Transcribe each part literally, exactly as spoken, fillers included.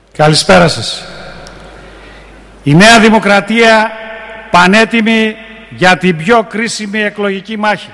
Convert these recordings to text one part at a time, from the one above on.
Καλησπέρα σας. Η Νέα Δημοκρατία πανέτοιμη για την πιο κρίσιμη εκλογική μάχη.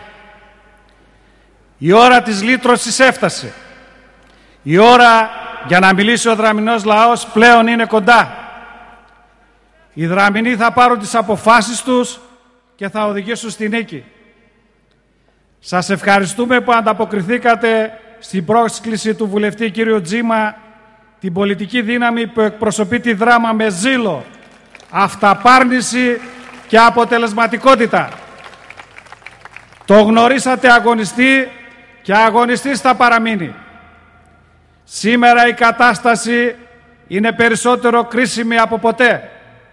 Η ώρα της λύτρωσης έφτασε. Η ώρα για να μιλήσει ο δραμηνός λαός πλέον είναι κοντά. Οι δραμηνοί θα πάρουν τις αποφάσεις τους και θα οδηγήσουν στη νίκη. Σας ευχαριστούμε που ανταποκριθήκατε στην πρόσκληση του βουλευτή κύριο Τζίμα, την πολιτική δύναμη που εκπροσωπεί τη δράμα με ζήλο, αυταπάρνηση και αποτελεσματικότητα. Το γνωρίσατε αγωνιστή και αγωνιστής θα παραμείνει. Σήμερα η κατάσταση είναι περισσότερο κρίσιμη από ποτέ.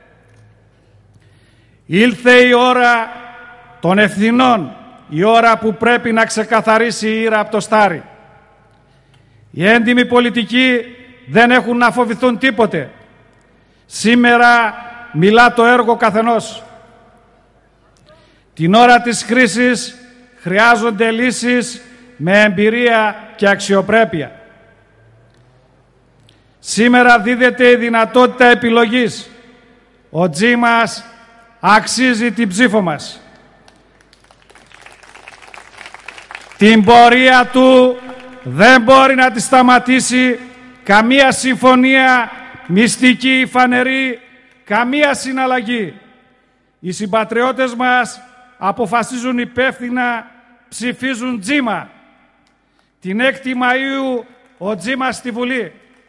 Ήλθε η ώρα των ευθυνών, η ώρα που πρέπει να ξεκαθαρίσει η ήρα από το στάρι. Οι έντιμοι πολιτικοί δεν έχουν να φοβηθούν τίποτε. Σήμερα μιλά το έργο καθενός. Την ώρα της κρίσης χρειάζονται λύσεις με εμπειρία και αξιοπρέπεια. Σήμερα δίδεται η δυνατότητα επιλογής. Ο Τζίμας αξίζει την ψήφο μας. Την πορεία του δεν μπορεί να τη σταματήσει καμία συμφωνία μυστική ή φανερή, καμία συναλλαγή. Οι συμπατριώτες μας αποφασίζουν υπεύθυνα, ψηφίζουν Τζίμα. Την έκτη Μαΐου ο Τζίμας στη Βουλή.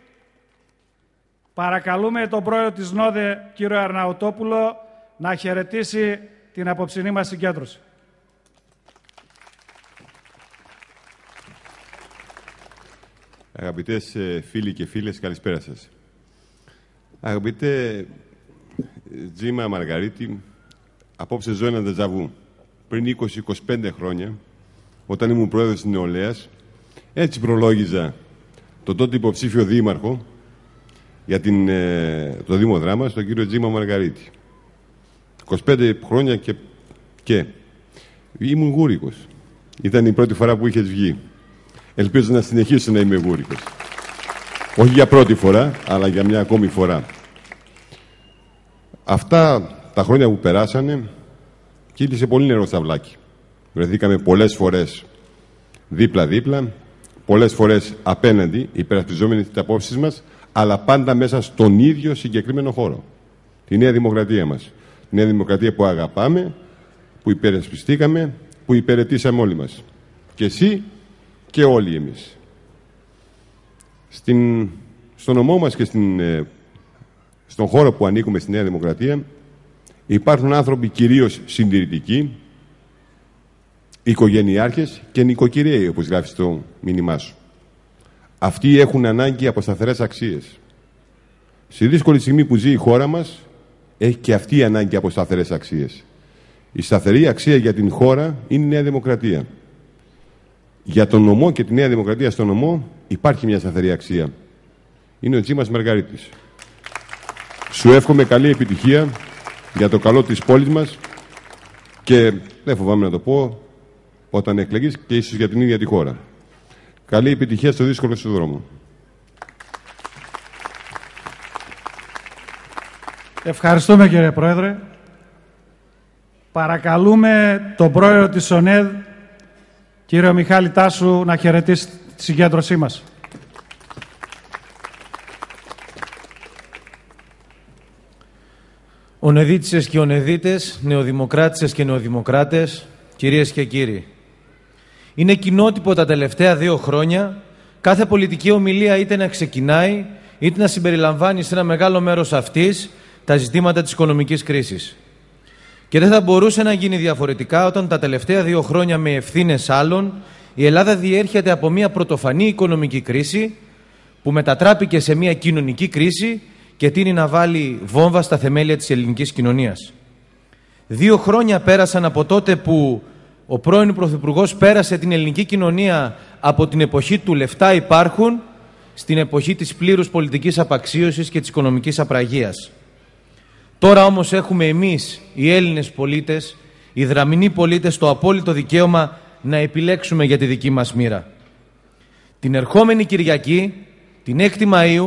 Παρακαλούμε τον πρόεδρο της ΝΟΔΕ, κύριο Αρναουτόπουλο, να χαιρετήσει την απόψινή μας συγκέντρωση. Αγαπητές φίλοι και φίλες, καλησπέρα σας. Αγαπητέ Τζίμα Μαργαρίτη, απόψε ζω ένα ντεζαβού. Πριν είκοσι με είκοσι πέντε χρόνια, όταν ήμουν πρόεδρος της Νεολαίας, έτσι προλόγιζα τον τότε υποψήφιο δήμαρχο για την, το Δήμο Δράμας, τον κύριο Τζίμα Μαργαρίτη. είκοσι πέντε χρόνια και, και ήμουν γούρικος. Ήταν η πρώτη φορά που είχες βγει. Ελπίζω να συνεχίσω να είμαι γούρικος. Όχι για πρώτη φορά, αλλά για μια ακόμη φορά. Αυτά τα χρόνια που περάσανε, κύλησε πολύ νερό στα βλάκι. Βρεθήκαμε πολλές φορές δίπλα-δίπλα, πολλές φορές απέναντι, υπερασπιζόμενοι τις απόψεις μας, αλλά πάντα μέσα στον ίδιο συγκεκριμένο χώρο. Τη Νέα Δημοκρατία μας. Τη Νέα Δημοκρατία που αγαπάμε, που υπερασπιστήκαμε, που υπηρετήσαμε όλοι μας. Και εσύ και όλοι εμείς. Στην, στον νομό μας και στην, ε, στον χώρο που ανήκουμε στη Νέα Δημοκρατία υπάρχουν άνθρωποι κυρίως συντηρητικοί, οικογενειάρχες και νοικοκυρέοι, όπως γράφει στο μήνυμά σου. Αυτοί έχουν ανάγκη από σταθερές αξίες. Στη δύσκολη στιγμή που ζει η χώρα μας, έχει και αυτή η ανάγκη από σταθερές αξίες. Η σταθερή αξία για την χώρα είναι η Νέα Δημοκρατία. Για τον νομό και τη Νέα Δημοκρατία στον νομό υπάρχει μια σταθερή αξία. Είναι ο Τζίμας Μαργαρίτης. Σου εύχομαι καλή επιτυχία για το καλό της πόλης μας και δεν φοβάμαι να το πω όταν εκλεγείς και ίσως για την ίδια τη χώρα. Καλή επιτυχία στο δύσκολο σου δρόμο. Ευχαριστούμε κύριε Πρόεδρε. Παρακαλούμε τον πρόεδρο της ΟΝΕΔ, κύριο Μιχάλη Τάσου, να χαιρετήσει τη συγκέντρωσή μας. Ονεδίτσες και ονεδίτες, νεοδημοκράτησες και νεοδημοκράτες, κυρίες και κύριοι. Είναι κοινότυπο τα τελευταία δύο χρόνια κάθε πολιτική ομιλία είτε να ξεκινάει, είτε να συμπεριλαμβάνει σε ένα μεγάλο μέρος αυτής τα ζητήματα της οικονομικής κρίσης. Και δεν θα μπορούσε να γίνει διαφορετικά όταν τα τελευταία δύο χρόνια με ευθύνες άλλων η Ελλάδα διέρχεται από μια πρωτοφανή οικονομική κρίση που μετατράπηκε σε μια κοινωνική κρίση και τείνει να βάλει βόμβα στα θεμέλια της ελληνικής κοινωνίας. Δύο χρόνια πέρασαν από τότε που ο πρώην Πρωθυπουργός πέρασε την ελληνική κοινωνία από την εποχή του λεφτά υπάρχουν στην εποχή της πλήρους πολιτικής απαξίωσης και της οικονομικής απραγίας. Τώρα όμως έχουμε εμείς, οι Έλληνες πολίτες, οι δραμηνοί πολίτες, το απόλυτο δικαίωμα να επιλέξουμε για τη δική μας μοίρα. Την ερχόμενη Κυριακή, την έκτη Μαΐου,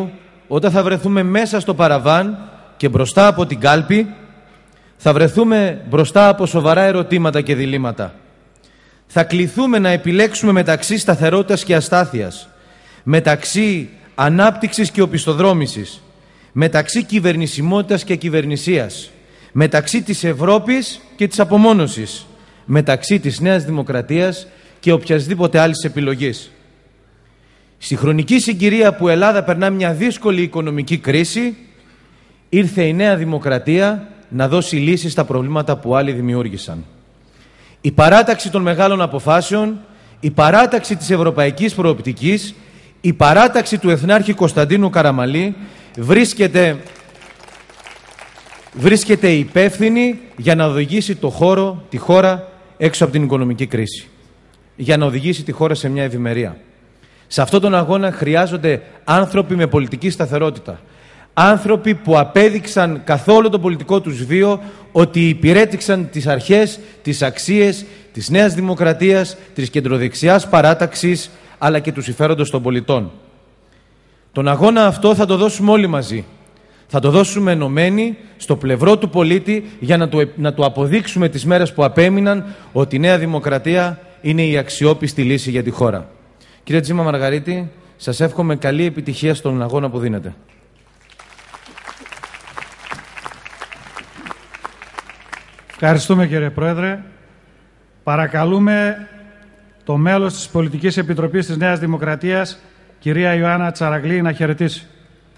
όταν θα βρεθούμε μέσα στο παραβάν και μπροστά από την κάλπη, θα βρεθούμε μπροστά από σοβαρά ερωτήματα και διλήμματα. Θα κληθούμε να επιλέξουμε μεταξύ σταθερότητας και αστάθειας, μεταξύ ανάπτυξης και οπισθοδρόμησης, μεταξύ κυβερνησιμότητας και κυβερνησίας, μεταξύ της Ευρώπης και της απομόνωσης, μεταξύ της Νέας Δημοκρατίας και οποιασδήποτε άλλης επιλογής. Στη χρονική συγκυρία που η Ελλάδα περνά μια δύσκολη οικονομική κρίση, ήρθε η Νέα Δημοκρατία να δώσει λύσεις στα προβλήματα που άλλοι δημιούργησαν. Η παράταξη των μεγάλων αποφάσεων, η παράταξη της ευρωπαϊκής προοπτικής, η παράταξη του Εθνάρχη Κωνσταντίνου Καραμαλή βρίσκεται, βρίσκεται υπεύθυνη για να οδηγήσει το χώρο, τη χώρα έξω από την οικονομική κρίση. Για να οδηγήσει τη χώρα σε μια ευημερία. Σε αυτόν τον αγώνα χρειάζονται άνθρωποι με πολιτική σταθερότητα. Άνθρωποι που απέδειξαν καθ' όλο τον πολιτικό τους βίο ότι υπηρέτηξαν τις αρχές, τις αξίες της Νέας Δημοκρατίας, της κεντροδεξιάς παράταξης, αλλά και του συμφέροντος των πολιτών. Τον αγώνα αυτό θα το δώσουμε όλοι μαζί. Θα το δώσουμε ενωμένοι στο πλευρό του πολίτη για να του, να του αποδείξουμε τις μέρες που απέμειναν ότι η Νέα Δημοκρατία είναι η αξιόπιστη λύση για τη χώρα. Κύριε Τζίμα Μαργαρίτη, σας εύχομαι καλή επιτυχία στον αγώνα που δίνετε. Ευχαριστούμε, κύριε Πρόεδρε. Παρακαλούμε το μέλος της Πολιτικής Επιτροπής της Νέας Δημοκρατίας, κυρία Ιωάννα Τσαραγλή, να χαιρετήσει.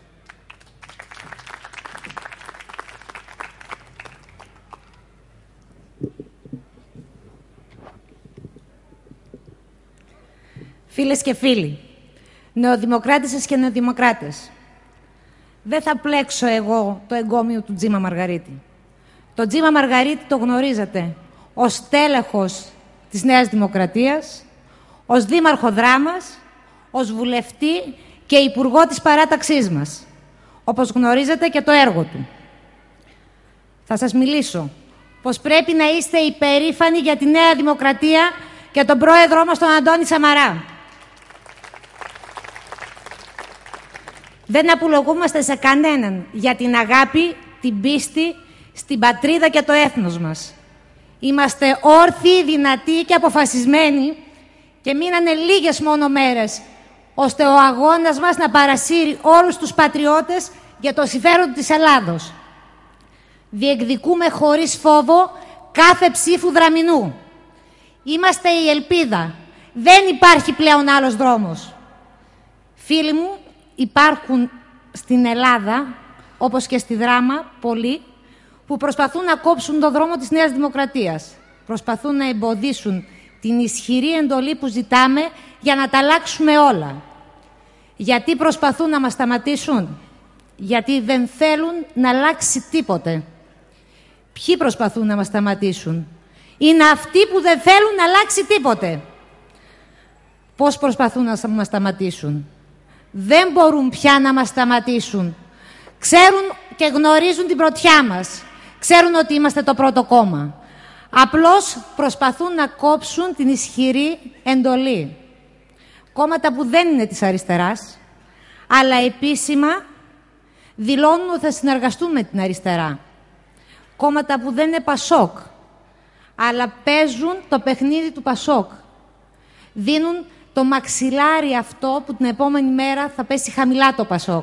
Φίλες και φίλοι, νεοδημοκράτησες και νεοδημοκράτες, δεν θα πλέξω εγώ το εγκόμιο του Τζίμα Μαργαρίτη. Το Τζίμα Μαργαρίτη το γνωρίζετε ως τέλεχος της Νέας Δημοκρατίας, ως δήμαρχο Δράμας, ως βουλευτή και υπουργό της παράταξής μας, όπως γνωρίζετε και το έργο του. Θα σας μιλήσω πως πρέπει να είστε υπερήφανοι για τη Νέα Δημοκρατία και τον πρόεδρό μας τον Αντώνη Σαμαρά. Δεν απολογούμαστε σε κανέναν για την αγάπη, την πίστη στην πατρίδα και το έθνος μας. Είμαστε όρθιοι, δυνατοί και αποφασισμένοι και μείνανε λίγες μόνο μέρες, ώστε ο αγώνας μας να παρασύρει όλους τους πατριώτες για το συμφέρον της Ελλάδος. Διεκδικούμε χωρίς φόβο κάθε ψήφου δραμηνού. Είμαστε η ελπίδα. Δεν υπάρχει πλέον άλλος δρόμος. Φίλοι μου, υπάρχουν στην Ελλάδα, όπως και στη Δράμα, πολλοί που προσπαθούν να κόψουν το δρόμο της Νέας Δημοκρατίας. Προσπαθούν να εμποδίσουν την ισχυρή εντολή που ζητάμε για να τα αλλάξουμε όλα. Γιατί προσπαθούν να μας σταματήσουν? Γιατί δεν θέλουν να αλλάξει τίποτε. Ποιοι προσπαθούν να μας σταματήσουν? Είναι αυτοί που δεν θέλουν να αλλάξει τίποτε. Πώς προσπαθούν να μας σταματήσουν? Δεν μπορούν πια να μας σταματήσουν. Ξέρουν και γνωρίζουν την πρωτιά μας. Ξέρουν ότι είμαστε το πρώτο κόμμα. Απλώς προσπαθούν να κόψουν την ισχυρή εντολή. Κόμματα που δεν είναι της αριστεράς, αλλά επίσημα δηλώνουν ότι θα συνεργαστούν με την αριστερά. Κόμματα που δεν είναι Πασόκ, αλλά παίζουν το παιχνίδι του Πασόκ. Δίνουν το μαξιλάρι αυτό που την επόμενη μέρα θα πέσει χαμηλά το Πασόκ.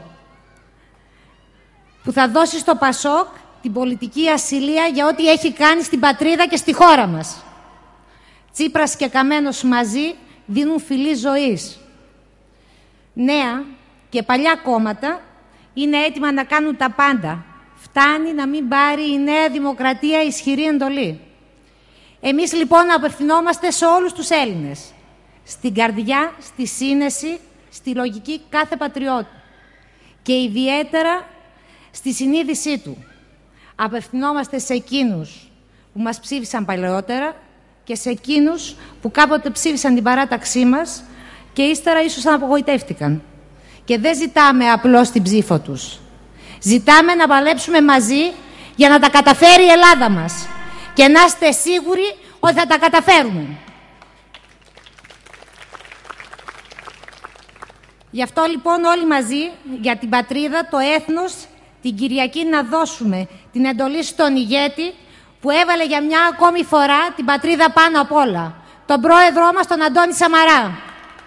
Που θα δώσει στο Πασόκ την πολιτική ασυλία για ό,τι έχει κάνει στην πατρίδα και στη χώρα μας. Τσίπρας και Καμένος μαζί δίνουν φυλή ζωής. Νέα και παλιά κόμματα είναι έτοιμα να κάνουν τα πάντα. Φτάνει να μην πάρει η Νέα Δημοκρατία ισχυρή εντολή. Εμείς λοιπόν απευθυνόμαστε σε όλους τους Έλληνες. Στην καρδιά, στη σύνεση, στη λογική κάθε πατριώτη. Και ιδιαίτερα στη συνείδησή του. Απευθυνόμαστε σε εκείνους που μας ψήφισαν παλαιότερα και σε εκείνους που κάποτε ψήφισαν την παράταξή μας και ύστερα ίσως απογοητεύτηκαν. Και δεν ζητάμε απλώς την ψήφο τους. Ζητάμε να παλέψουμε μαζί για να τα καταφέρει η Ελλάδα μας. Και να είστε σίγουροι ότι θα τα καταφέρουμε. Γι' αυτό λοιπόν όλοι μαζί για την πατρίδα, το έθνος, την Κυριακή να δώσουμε την εντολή στον ηγέτη που έβαλε για μια ακόμη φορά την πατρίδα πάνω απ' όλα. Τον πρόεδρό μας, τον Αντώνη Σαμαρά.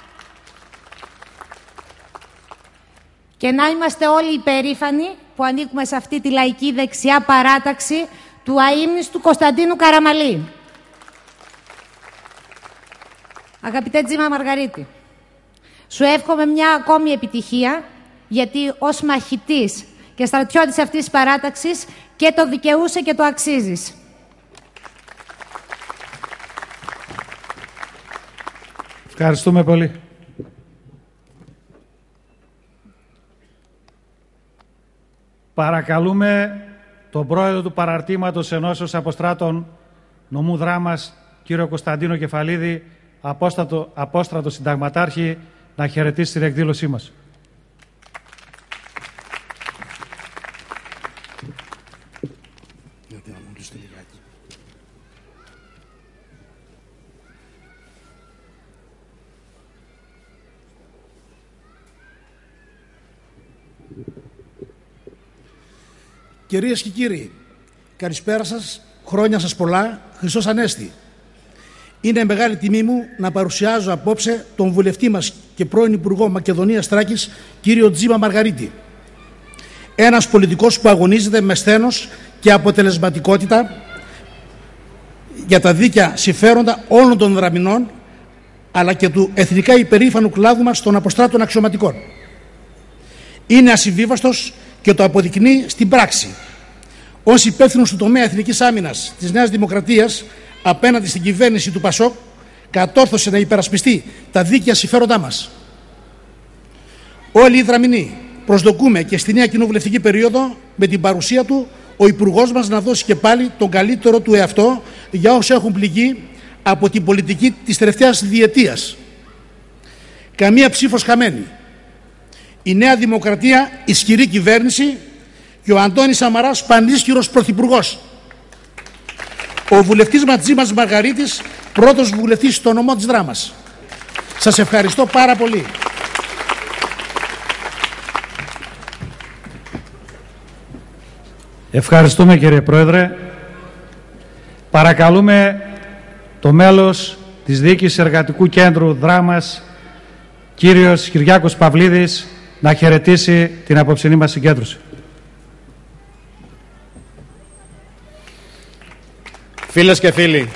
Και να είμαστε όλοι υπερήφανοι που ανήκουμε σε αυτή τη λαϊκή δεξιά παράταξη του αείμνηστου Κωνσταντίνου Καραμαλή. Αγαπητέ Τζίμα Μαργαρίτη, σου εύχομαι μια ακόμη επιτυχία, γιατί ως μαχητής και στρατιώτης αυτής της παράταξης και το δικαιούσε και το αξίζεις. Ευχαριστούμε πολύ. Παρακαλούμε τον πρόεδρο του παραρτήματος Ενώσεως Αποστράτων Νομού Δράμας, κύριο Κωνσταντίνο Κεφαλίδη, απόστατο, απόστρατο συνταγματάρχη, να χαιρετήσει την εκδήλωσή μας. Κυρίες και κύριοι, καλησπέρα σας, χρόνια σας πολλά, Χριστός Ανέστη. Είναι μεγάλη τιμή μου να παρουσιάζω απόψε τον βουλευτή μας και πρώην Υπουργό Μακεδονίας Θράκης, κύριο Τζίμα Μαργαρίτη. Ένας πολιτικός που αγωνίζεται με σθένος και αποτελεσματικότητα για τα δίκαια συμφέροντα όλων των δραμηνών, αλλά και του εθνικά υπερήφανου κλάδου μας των αποστράτων αξιωματικών. Είναι ασυμβίβαστος και το αποδεικνύει στην πράξη. Ως υπεύθυνος του τομέα εθνικής άμυνας της Νέας Δημοκρατίας απέναντι στην κυβέρνηση του Πασόκ, κατόρθωσε να υπερασπιστεί τα δίκαια συμφέροντά μας. Όλοι οι δραμηνοί προσδοκούμε και στη νέα κοινοβουλευτική περίοδο με την παρουσία του ο Υπουργός μας να δώσει και πάλι τον καλύτερο του εαυτό για όσοι έχουν πληγεί από την πολιτική της τελευταίας διετίας. Καμία ψήφος χαμένη. Η Νέα Δημοκρατία ισχυρή κυβέρνηση και ο Αντώνης Σαμαράς πανίσχυρος πρωθυπουργός. Ο βουλευτής Τζίμας Μαργαρίτης, πρώτος βουλευτής στο νομό της Δράμας. Σας ευχαριστώ πάρα πολύ. Ευχαριστούμε κύριε Πρόεδρε. Παρακαλούμε το μέλος της Διοίκησης Εργατικού Κέντρου Δράμας, κύριος Κυριάκος Παυλίδης, να χαιρετήσει την απόψινή μας συγκέντρωση. Φίλες και φίλοι,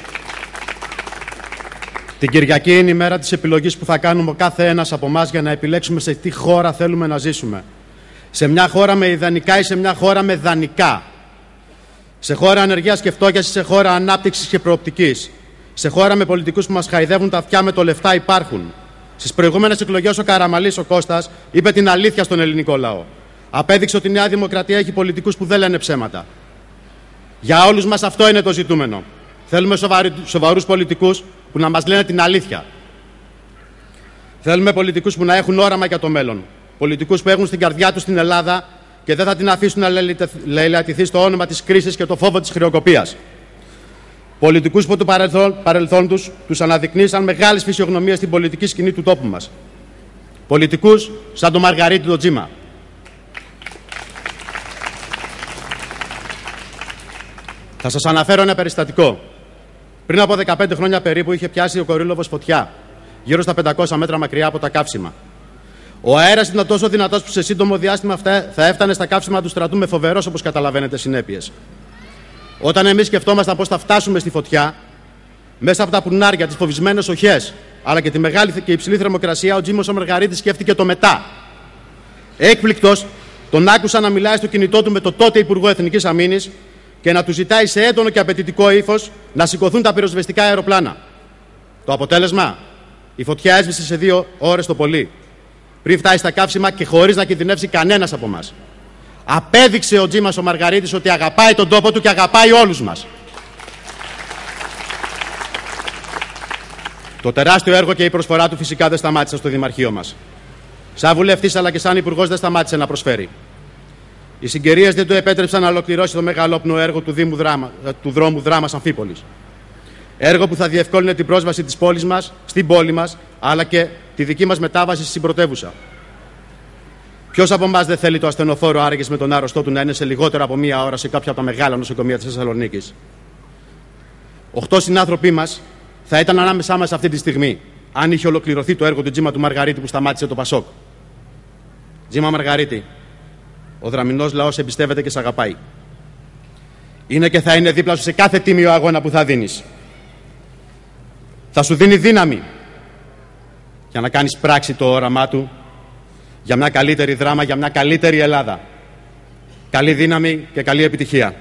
την Κυριακή είναι η μέρα της επιλογής που θα κάνουμε ο κάθε ένας από εμάς για να επιλέξουμε σε τι χώρα θέλουμε να ζήσουμε. Σε μια χώρα με ιδανικά ή σε μια χώρα με δανεικά. Σε χώρα ανεργίας και φτώχειας ή σε χώρα ανάπτυξης και προοπτικής. Σε χώρα με πολιτικούς που μας χαϊδεύουν τα αυτιά με το λεφτά υπάρχουν. Στις προηγούμενες εκλογές ο Καραμαλής, ο Κώστας, είπε την αλήθεια στον ελληνικό λαό. Απέδειξε ότι η Νέα Δημοκρατία έχει πολιτικούς που δεν λένε ψέματα. Για όλους μας αυτό είναι το ζητούμενο. Θέλουμε σοβαρούς πολιτικούς που να μας λένε την αλήθεια. Θέλουμε πολιτικούς που να έχουν όραμα για το μέλλον. Πολιτικούς που έχουν στην καρδιά τους την Ελλάδα και δεν θα την αφήσουν να λαιλατηθεί στο όνομα της κρίσης και το φόβο της χρεοκοπίας. Πολιτικούς που του παρελθόν, παρελθόν τους τους αναδεικνύσαν μεγάλες φυσιογνωμίες στην πολιτική σκηνή του τόπου μας. Πολιτικούς σαν τον Μαργαρίτη τον Τζίμα. Θα σας αναφέρω ένα περιστατικό. Πριν από δεκαπέντε χρόνια περίπου είχε πιάσει ο Κορύλωβος φωτιά, γύρω στα πεντακόσια μέτρα μακριά από τα καύσιμα. Ο αέρας ήταν τόσο δυνατός που σε σύντομο διάστημα θα έφτανε στα καύσιμα του στρατού με φοβερός, όπως καταλαβαίνετε, συνέπειες. Όταν εμείς σκεφτόμασταν πώς θα φτάσουμε στη φωτιά, μέσα από τα πουνάρια, τις φοβισμένες οχές, αλλά και τη μεγάλη και υψηλή θερμοκρασία, ο Τζίμος ο Μαργαρίτης σκέφτηκε το μετά. Έκπληκτος, τον άκουσα να μιλάει στο κινητό του με το τότε Υπουργό Εθνικής Αμήνης και να του ζητάει σε έντονο και απαιτητικό ύφος να σηκωθούν τα πυροσβεστικά αεροπλάνα. Το αποτέλεσμα, η φωτιά έσβησε σε δύο ώρες το πολύ, πριν φτάσει στα καύσιμα και χωρίς να κινδυνεύσει κανένας από εμάς. Απέδειξε ο Τζίμας ο Μαργαρίτης ότι αγαπάει τον τόπο του και αγαπάει όλους μας. Το τεράστιο έργο και η προσφορά του φυσικά δεν σταμάτησε στο Δημαρχείο μας. Σαν βουλευτής αλλά και σαν υπουργός δεν σταμάτησε να προσφέρει. Οι συγκαιρίες δεν του επέτρεψαν να ολοκληρώσει το μεγαλόπνοο έργο του, Δήμου Δράμα, του δρόμου Δράμας Αμφίπολης. Έργο που θα διευκόλυνε την πρόσβαση της πόλης μας, στην πόλη μας, αλλά και τη δική μας μετάβαση στην πρωτεύουσα. Ποιος από εμάς δεν θέλει το ασθενοφόρο άραγες με τον άρρωστό του να είναι σε λιγότερο από μία ώρα σε κάποια από τα μεγάλα νοσοκομεία της Θεσσαλονίκης? Οχτώ συνάνθρωποι μας θα ήταν ανάμεσά μας αυτή τη στιγμή, αν είχε ολοκληρωθεί το έργο του Τζίμα του Μαργαρίτη που σταμάτησε το Πασόκ. Τζίμα Μαργαρίτη, ο δραμηνός λαός εμπιστεύεται και σ' αγαπάει. Είναι και θα είναι δίπλα σου σε κάθε τίμιο αγώνα που θα δίνεις. Θα σου δίνει δύναμη για να κάνεις πράξη το όραμά του για μια καλύτερη δράμα, για μια καλύτερη Ελλάδα. Καλή δύναμη και καλή επιτυχία.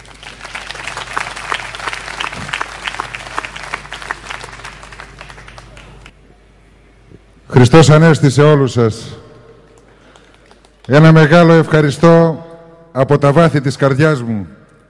Χριστός Ανέστη σε όλους σας. Ένα μεγάλο ευχαριστώ από τα βάθη της καρδιάς μου.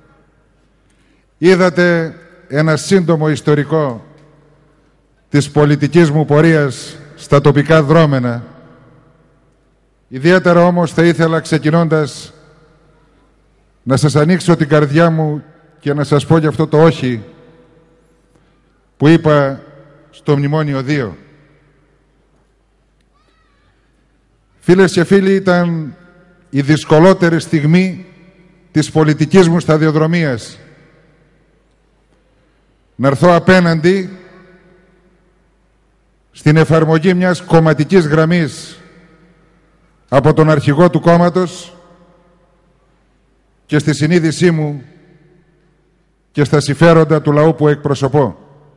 Είδατε ένα σύντομο ιστορικό της πολιτικής μου πορείας στα τοπικά δρόμενα. Ιδιαίτερα όμως θα ήθελα ξεκινώντας να σας ανοίξω την καρδιά μου και να σας πω για αυτό το όχι που είπα στο Μνημόνιο δύο. Φίλες και φίλοι, ήταν η δυσκολότερη στιγμή της πολιτικής μου σταδιοδρομίας. Να έρθω απέναντι στην εφαρμογή μιας κομματικής γραμμής από τον αρχηγό του κόμματος και στη συνείδησή μου και στα συμφέροντα του λαού που εκπροσωπώ.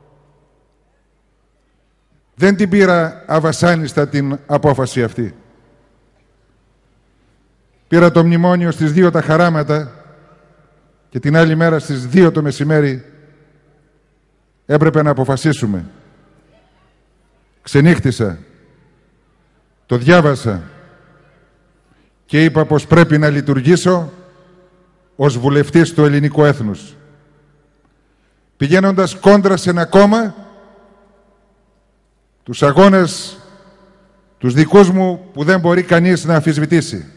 Δεν την πήρα αβασάνιστα την απόφαση αυτή. Πήρα το μνημόνιο στις δύο τα χαράματα και την άλλη μέρα στις δύο το μεσημέρι έπρεπε να αποφασίσουμε. Ξενύχτησα, το διάβασα και είπα πως πρέπει να λειτουργήσω ως βουλευτής του ελληνικού έθνους. Πηγαίνοντας κόντρα σε ένα κόμμα, τους αγώνες τους δικούς μου που δεν μπορεί κανείς να αμφισβητήσει.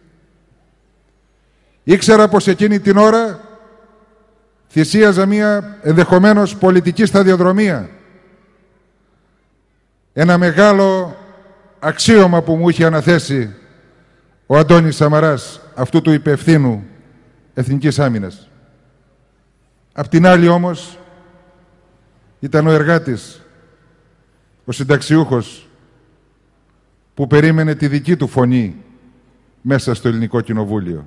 Ήξερα πως εκείνη την ώρα θυσίαζα μία ενδεχομένως πολιτική σταδιοδρομία. Ένα μεγάλο αξίωμα που μου είχε αναθέσει ο Αντώνης Σαμαράς, αυτού του υπευθύνου Εθνικής Άμυνας. Απ' την άλλη όμως ήταν ο εργάτης, ο συνταξιούχος που περίμενε τη δική του φωνή μέσα στο Ελληνικό Κοινοβούλιο.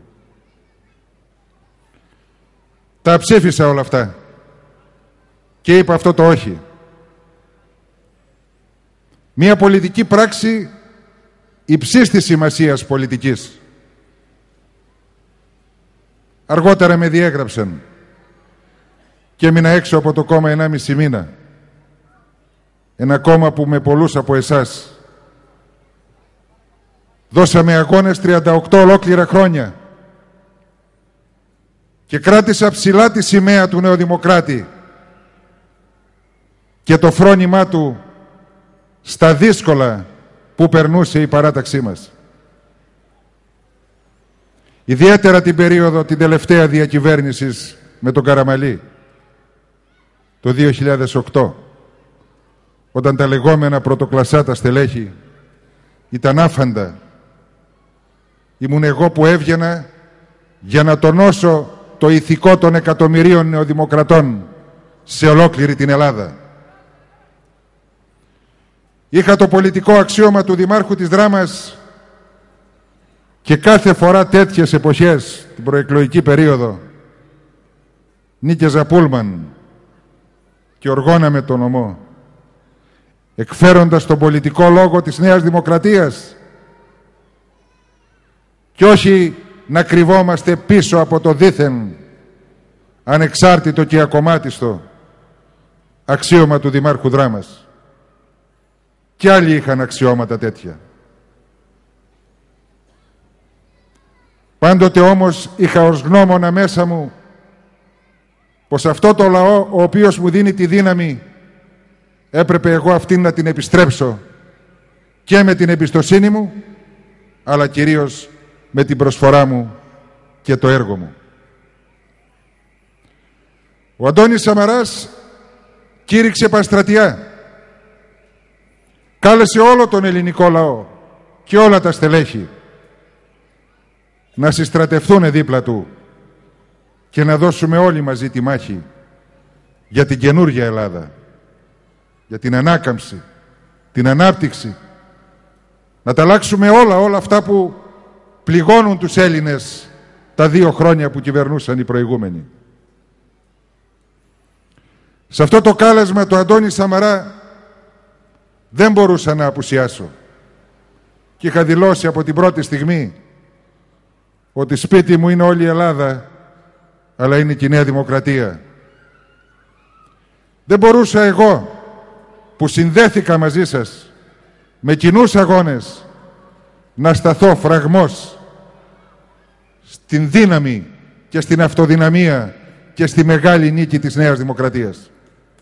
Τα ψήφισα όλα αυτά και είπα αυτό το όχι. Μία πολιτική πράξη υψής της σημασίας πολιτικής. Αργότερα με διέγραψαν και έμεινα έξω από το κόμμα ενάμιση μήνα. Ένα κόμμα που με πολλούς από εσάς δώσαμε αγώνες τριάντα οκτώ ολόκληρα χρόνια και κράτησα ψηλά τη σημαία του Νεοδημοκράτη και το φρόνημά του στα δύσκολα που περνούσε η παράταξή μας. Ιδιαίτερα την περίοδο την τελευταία διακυβέρνησης με τον Καραμαλή το δύο χιλιάδες οκτώ, όταν τα λεγόμενα πρωτοκλασσάτα στελέχη ήταν άφαντα. Ήμουν εγώ που έβγαινα για να τονώσω το ηθικό των εκατομμυρίων νεοδημοκρατών σε ολόκληρη την Ελλάδα. Είχα το πολιτικό αξίωμα του Δημάρχου της Δράμας και κάθε φορά τέτοιες εποχές, την προεκλογική περίοδο, νίκαιζα πούλμαν και οργώναμε τον νομό, εκφέροντας τον πολιτικό λόγο της Νέας Δημοκρατίας και όχι να κρυβόμαστε πίσω από το δήθεν ανεξάρτητο και ακομμάτιστο αξίωμα του Δημάρχου Δράμας. Κι άλλοι είχαν αξιώματα τέτοια. Πάντοτε όμως είχα ως γνώμονα μέσα μου πως αυτό το λαό ο οποίος μου δίνει τη δύναμη έπρεπε εγώ αυτήν να την επιστρέψω και με την εμπιστοσύνη μου αλλά κυρίως με την προσφορά μου και το έργο μου. Ο Αντώνης Σαμαράς κήρυξε πανστρατιά. Κάλεσε όλο τον ελληνικό λαό και όλα τα στελέχη να συστρατευτούν δίπλα του και να δώσουμε όλοι μαζί τη μάχη για την καινούργια Ελλάδα, για την ανάκαμψη, την ανάπτυξη, να τα αλλάξουμε όλα, όλα αυτά που πληγώνουν τους Έλληνες τα δύο χρόνια που κυβερνούσαν οι προηγούμενοι. Σε αυτό το κάλεσμα του Αντώνη Σαμαρά δεν μπορούσα να απουσιάσω και είχα δηλώσει από την πρώτη στιγμή ότι σπίτι μου είναι όλη η Ελλάδα, αλλά είναι και η Νέα Δημοκρατία. Δεν μπορούσα εγώ που συνδέθηκα μαζί σας με κοινούς αγώνες να σταθώ φραγμός στην δύναμη και στην αυτοδυναμία και στη μεγάλη νίκη της Νέας Δημοκρατίας.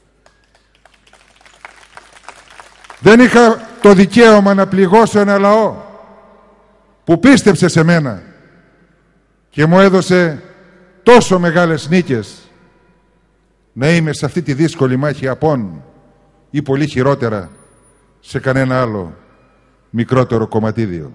Δεν είχα το δικαίωμα να πληγώσω ένα λαό που πίστεψε σε μένα και μου έδωσε τόσο μεγάλες νίκες, να είμαι σε αυτή τη δύσκολη μάχη απόν ή πολύ χειρότερα σε κανένα άλλο μικρότερο κομματίδιο.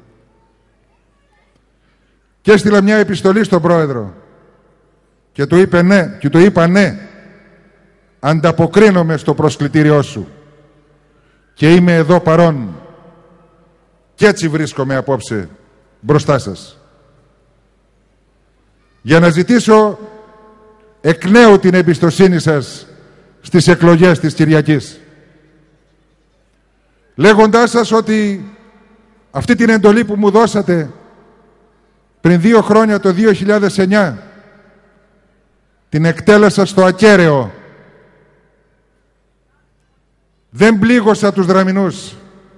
Και έστειλα μια επιστολή στον πρόεδρο και του είπε ναι, και του είπα ναι, ανταποκρίνομαι στο προσκλητήριό σου και είμαι εδώ παρόν και έτσι βρίσκομαι απόψε μπροστά σας για να ζητήσω εκ νέου την εμπιστοσύνη σας στις εκλογές της Κυριακής, λέγοντάς σας ότι αυτή την εντολή που μου δώσατε πριν δύο χρόνια, το δύο χιλιάδες εννιά, την εκτέλεσα στο ακέραιο. Δεν πλήγωσα τους Δραμηνούς.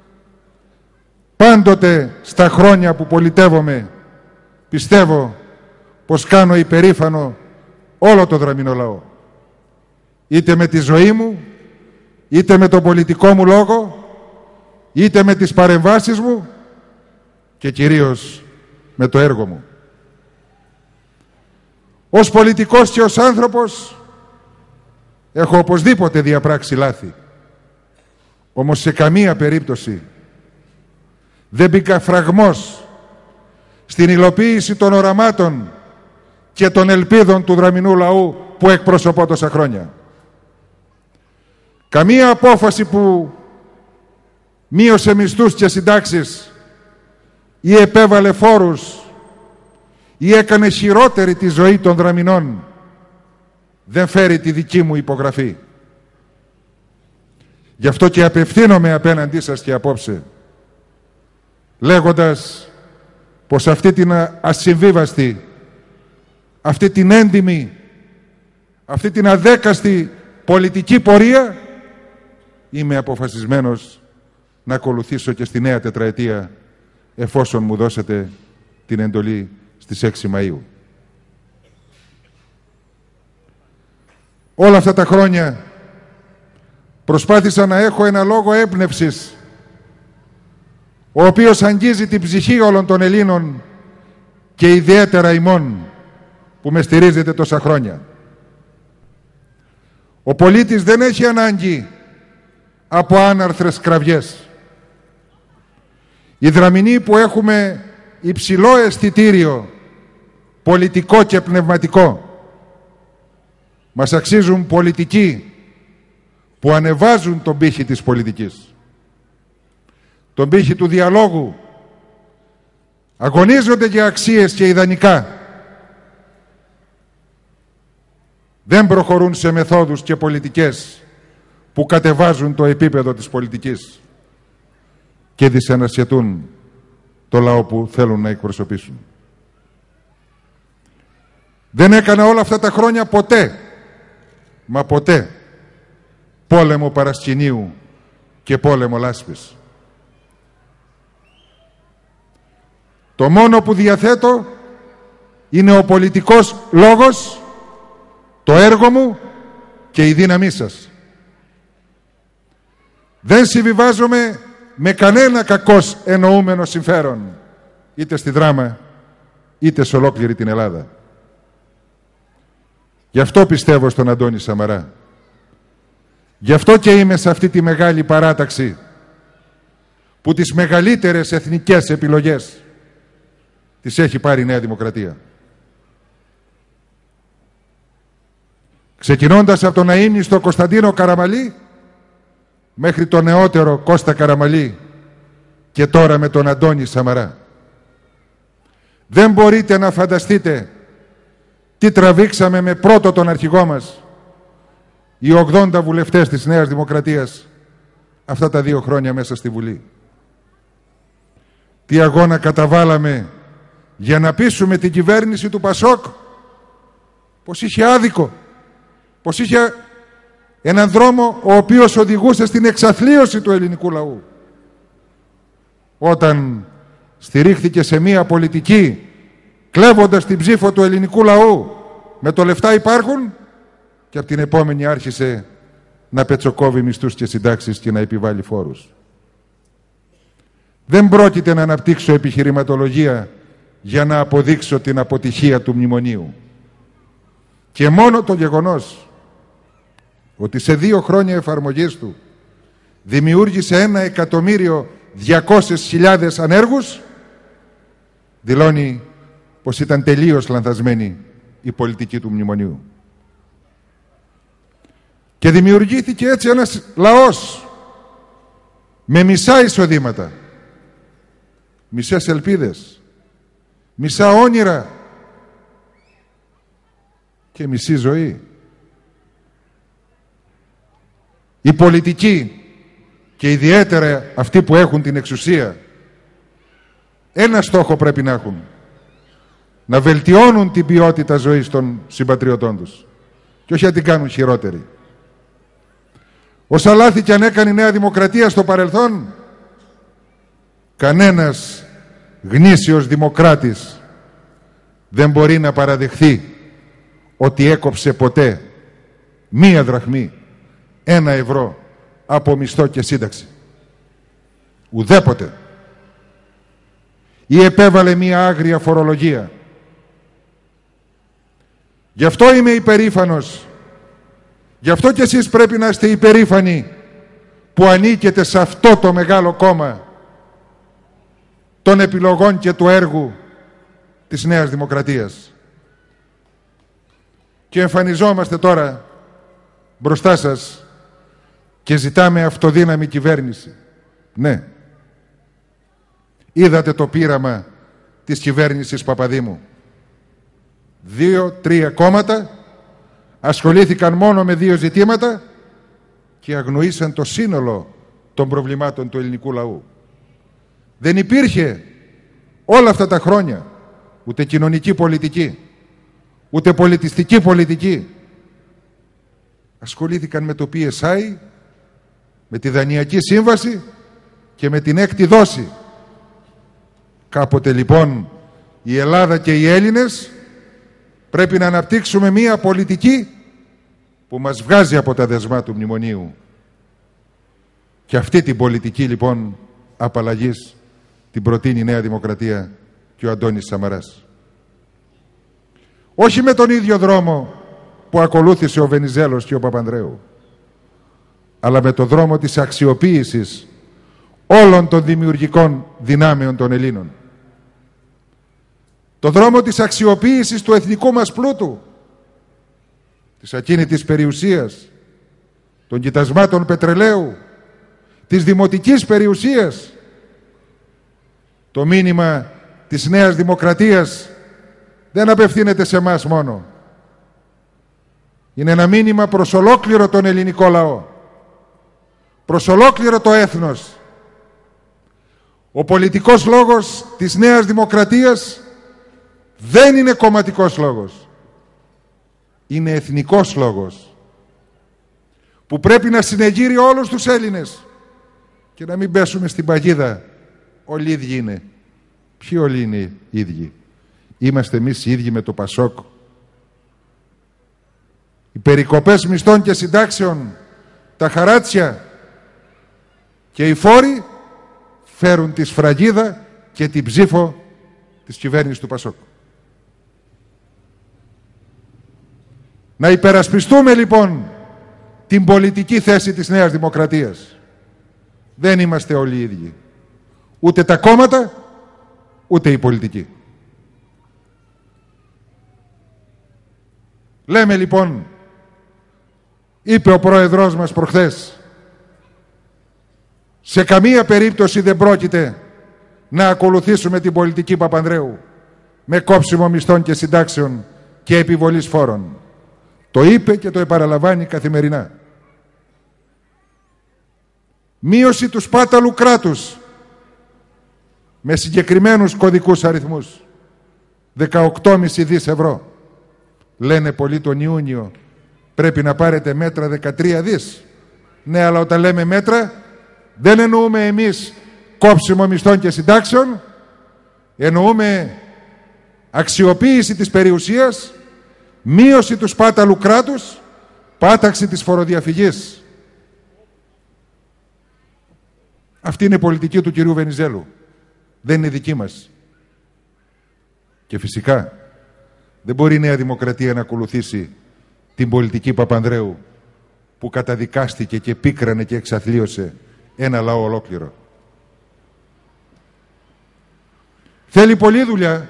Πάντοτε στα χρόνια που πολιτεύομαι πιστεύω πως κάνω υπερήφανο όλο το Δραμηνό λαό. Είτε με τη ζωή μου, είτε με τον πολιτικό μου λόγο, είτε με τις παρεμβάσεις μου και κυρίως με το έργο μου. Ως πολιτικός και ως άνθρωπος έχω οπωσδήποτε διαπράξει λάθη. Όμως σε καμία περίπτωση δεν μπήκα φραγμός στην υλοποίηση των οραμάτων και των ελπίδων του Δραμηνού λαού που εκπροσωπώ τόσα χρόνια. Καμία απόφαση που μείωσε μισθούς και συντάξεις ή επέβαλε φόρους ή έκανε χειρότερη τη ζωή των Δραμηνών δεν φέρει τη δική μου υπογραφή. Γι' αυτό και απευθύνομαι απέναντί σας και απόψε, λέγοντας πως αυτή την ασυμβίβαστη, αυτή την έντιμη, αυτή την αδέκαστη πολιτική πορεία είμαι αποφασισμένος να ακολουθήσω και στη νέα τετραετία, εφόσον μου δώσετε την εντολή στις έξι Μαΐου. Όλα αυτά τα χρόνια προσπάθησα να έχω ένα λόγο έμπνευσης, ο οποίος αγγίζει την ψυχή όλων των Ελλήνων και ιδιαίτερα ημών που με στηρίζετε τόσα χρόνια. Ο πολίτης δεν έχει ανάγκη από άναρθρες κραυγές. Οι Δραμηνοί που έχουμε υψηλό αισθητήριο πολιτικό και πνευματικό μας αξίζουν πολιτικοί που ανεβάζουν τον πύχη της πολιτικής, τον πύχη του διαλόγου, αγωνίζονται για αξίες και ιδανικά, δεν προχωρούν σε μεθόδους και πολιτικές που κατεβάζουν το επίπεδο της πολιτικής και δυσανασιατούν το λαό που θέλουν να εκπροσωπήσουν. Δεν έκανα όλα αυτά τα χρόνια ποτέ, μα ποτέ, πόλεμο παρασκηνίου και πόλεμο λάσπης. Το μόνο που διαθέτω είναι ο πολιτικός λόγος, το έργο μου και η δύναμή σας. Δεν συμβιβάζομαι με κανένα κακώς εννοούμενο συμφέρον, είτε στη Δράμα είτε σε ολόκληρη την Ελλάδα. Γι' αυτό πιστεύω στον Αντώνη Σαμαρά. Γι' αυτό και είμαι σε αυτή τη μεγάλη παράταξη που τις μεγαλύτερες εθνικές επιλογές τις έχει πάρει η Νέα Δημοκρατία. Ξεκινώντας από τον αείμνηστο Κωνσταντίνο Καραμαλή μέχρι τον νεότερο Κώστα Καραμαλή και τώρα με τον Αντώνη Σαμαρά. Δεν μπορείτε να φανταστείτε τι τραβήξαμε με πρώτο τον αρχηγό μας οι ογδόντα βουλευτές της Νέας Δημοκρατίας αυτά τα δύο χρόνια μέσα στη Βουλή. Τι αγώνα καταβάλαμε για να πείσουμε την κυβέρνηση του Πασόκ πως είχε άδικο, πως είχε έναν δρόμο ο οποίος οδηγούσε στην εξαθλίωση του ελληνικού λαού. Όταν στηρίχθηκε σε μία πολιτική κλέβοντας την ψήφο του ελληνικού λαού με το λεφτά υπάρχουν, και από την επόμενη άρχισε να πετσοκόβει μισθούς και συντάξεις και να επιβάλλει φόρους. Δεν πρόκειται να αναπτύξω επιχειρηματολογία για να αποδείξω την αποτυχία του μνημονίου. Και μόνο το γεγονός ότι σε δύο χρόνια εφαρμογής του δημιούργησε ένα εκατομμύριο διακόσιες χιλιάδες ανέργους δηλώνει πως ήταν τελείως λανθασμένη η πολιτική του μνημονίου. Και δημιουργήθηκε έτσι ένας λαός με μισά εισοδήματα, μισές ελπίδες, μισά όνειρα και μισή ζωή. Οι πολιτικοί και ιδιαίτερα αυτοί που έχουν την εξουσία ένα στόχο πρέπει να έχουν: να βελτιώνουν την ποιότητα ζωής των συμπατριωτών τους και όχι να την κάνουν χειρότερη. Όσα λάθη κι αν έκανε η Νέα Δημοκρατία στο παρελθόν, κανένας γνήσιος δημοκράτης δεν μπορεί να παραδεχθεί ότι έκοψε ποτέ μία δραχμή, ένα ευρώ από μισθό και σύνταξη. Ουδέποτε. Ή επέβαλε μία άγρια φορολογία. Γι' αυτό είμαι υπερήφανος. Γι' αυτό κι εσείς πρέπει να είστε υπερήφανοι που ανήκετε σε αυτό το μεγάλο κόμμα των επιλογών και του έργου της Νέας Δημοκρατίας. Και εμφανιζόμαστε τώρα μπροστά σας και ζητάμε αυτοδύναμη κυβέρνηση. Ναι. Είδατε το πείραμα της κυβέρνησης Παπαδήμου. Δύο, τρία κόμματα ασχολήθηκαν μόνο με δύο ζητήματα και αγνοήσαν το σύνολο των προβλημάτων του ελληνικού λαού. Δεν υπήρχε όλα αυτά τα χρόνια ούτε κοινωνική πολιτική, ούτε πολιτιστική πολιτική. Ασχολήθηκαν με το πι ες άι, με τη Δανειακή Σύμβαση και με την έκτη δόση. Κάποτε λοιπόν η Ελλάδα και οι Έλληνες πρέπει να αναπτύξουμε μία πολιτική που μας βγάζει από τα δεσμά του μνημονίου. Και αυτή την πολιτική λοιπόν απαλλαγής την προτείνει η Νέα Δημοκρατία και ο Αντώνης Σαμαράς. Όχι με τον ίδιο δρόμο που ακολούθησε ο Βενιζέλος και ο Παπανδρέου, αλλά με το δρόμο της αξιοποίησης όλων των δημιουργικών δυνάμεων των Ελλήνων. Το δρόμο της αξιοποίησης του εθνικού μας πλούτου, της ακίνητης περιουσίας, των κοιτασμάτων πετρελαίου, της δημοτικής περιουσίας. Το μήνυμα της Νέας Δημοκρατίας δεν απευθύνεται σε εμάς μόνο. Είναι ένα μήνυμα προς ολόκληρο τον ελληνικό λαό, προς ολόκληρο το έθνος. Ο πολιτικός λόγος της Νέας Δημοκρατίας δεν είναι κομματικός λόγος. Είναι εθνικός λόγος που πρέπει να συνεγείρει όλους τους Έλληνες και να μην πέσουμε στην παγίδα. Όλοι ίδιοι είναι. Ποιοι όλοι είναι ίδιοι? Είμαστε εμείς οι ίδιοι με το Πασόκ? Οι περικοπές μισθών και συντάξεων, τα χαράτσια και οι φόροι φέρουν τη σφραγίδα και την ψήφο της κυβέρνησης του Πασόκ. Να υπερασπιστούμε λοιπόν την πολιτική θέση της Νέας Δημοκρατίας. Δεν είμαστε όλοι οι ίδιοι. Ούτε τα κόμματα, ούτε οι πολιτικοί. Λέμε λοιπόν, είπε ο πρόεδρός μας προχθές, σε καμία περίπτωση δεν πρόκειται να ακολουθήσουμε την πολιτική Παπανδρέου με κόψιμο μισθών και συντάξεων και επιβολής φόρων. Το είπε και το επαναλαμβάνει καθημερινά. Μείωση του σπάταλου κράτους με συγκεκριμένους κωδικούς αριθμούς. δεκαοκτώ κόμμα πέντε δις ευρώ. Λένε πολλοί τον Ιούνιο πρέπει να πάρετε μέτρα δεκατρία δις. Ναι, αλλά όταν λέμε μέτρα δεν εννοούμε εμείς κόψιμο μισθών και συντάξεων, εννοούμε αξιοποίηση της περιουσίας, μείωση του σπάταλου κράτους, πάταξη της φοροδιαφυγής. Αυτή είναι η πολιτική του κυρίου Βενιζέλου. Δεν είναι δική μας. Και φυσικά δεν μπορεί η Νέα Δημοκρατία να ακολουθήσει την πολιτική Παπανδρέου που καταδικάστηκε και πίκρανε και εξαθλίωσε ένα λαό ολόκληρο. Θέλει πολλή δουλειά.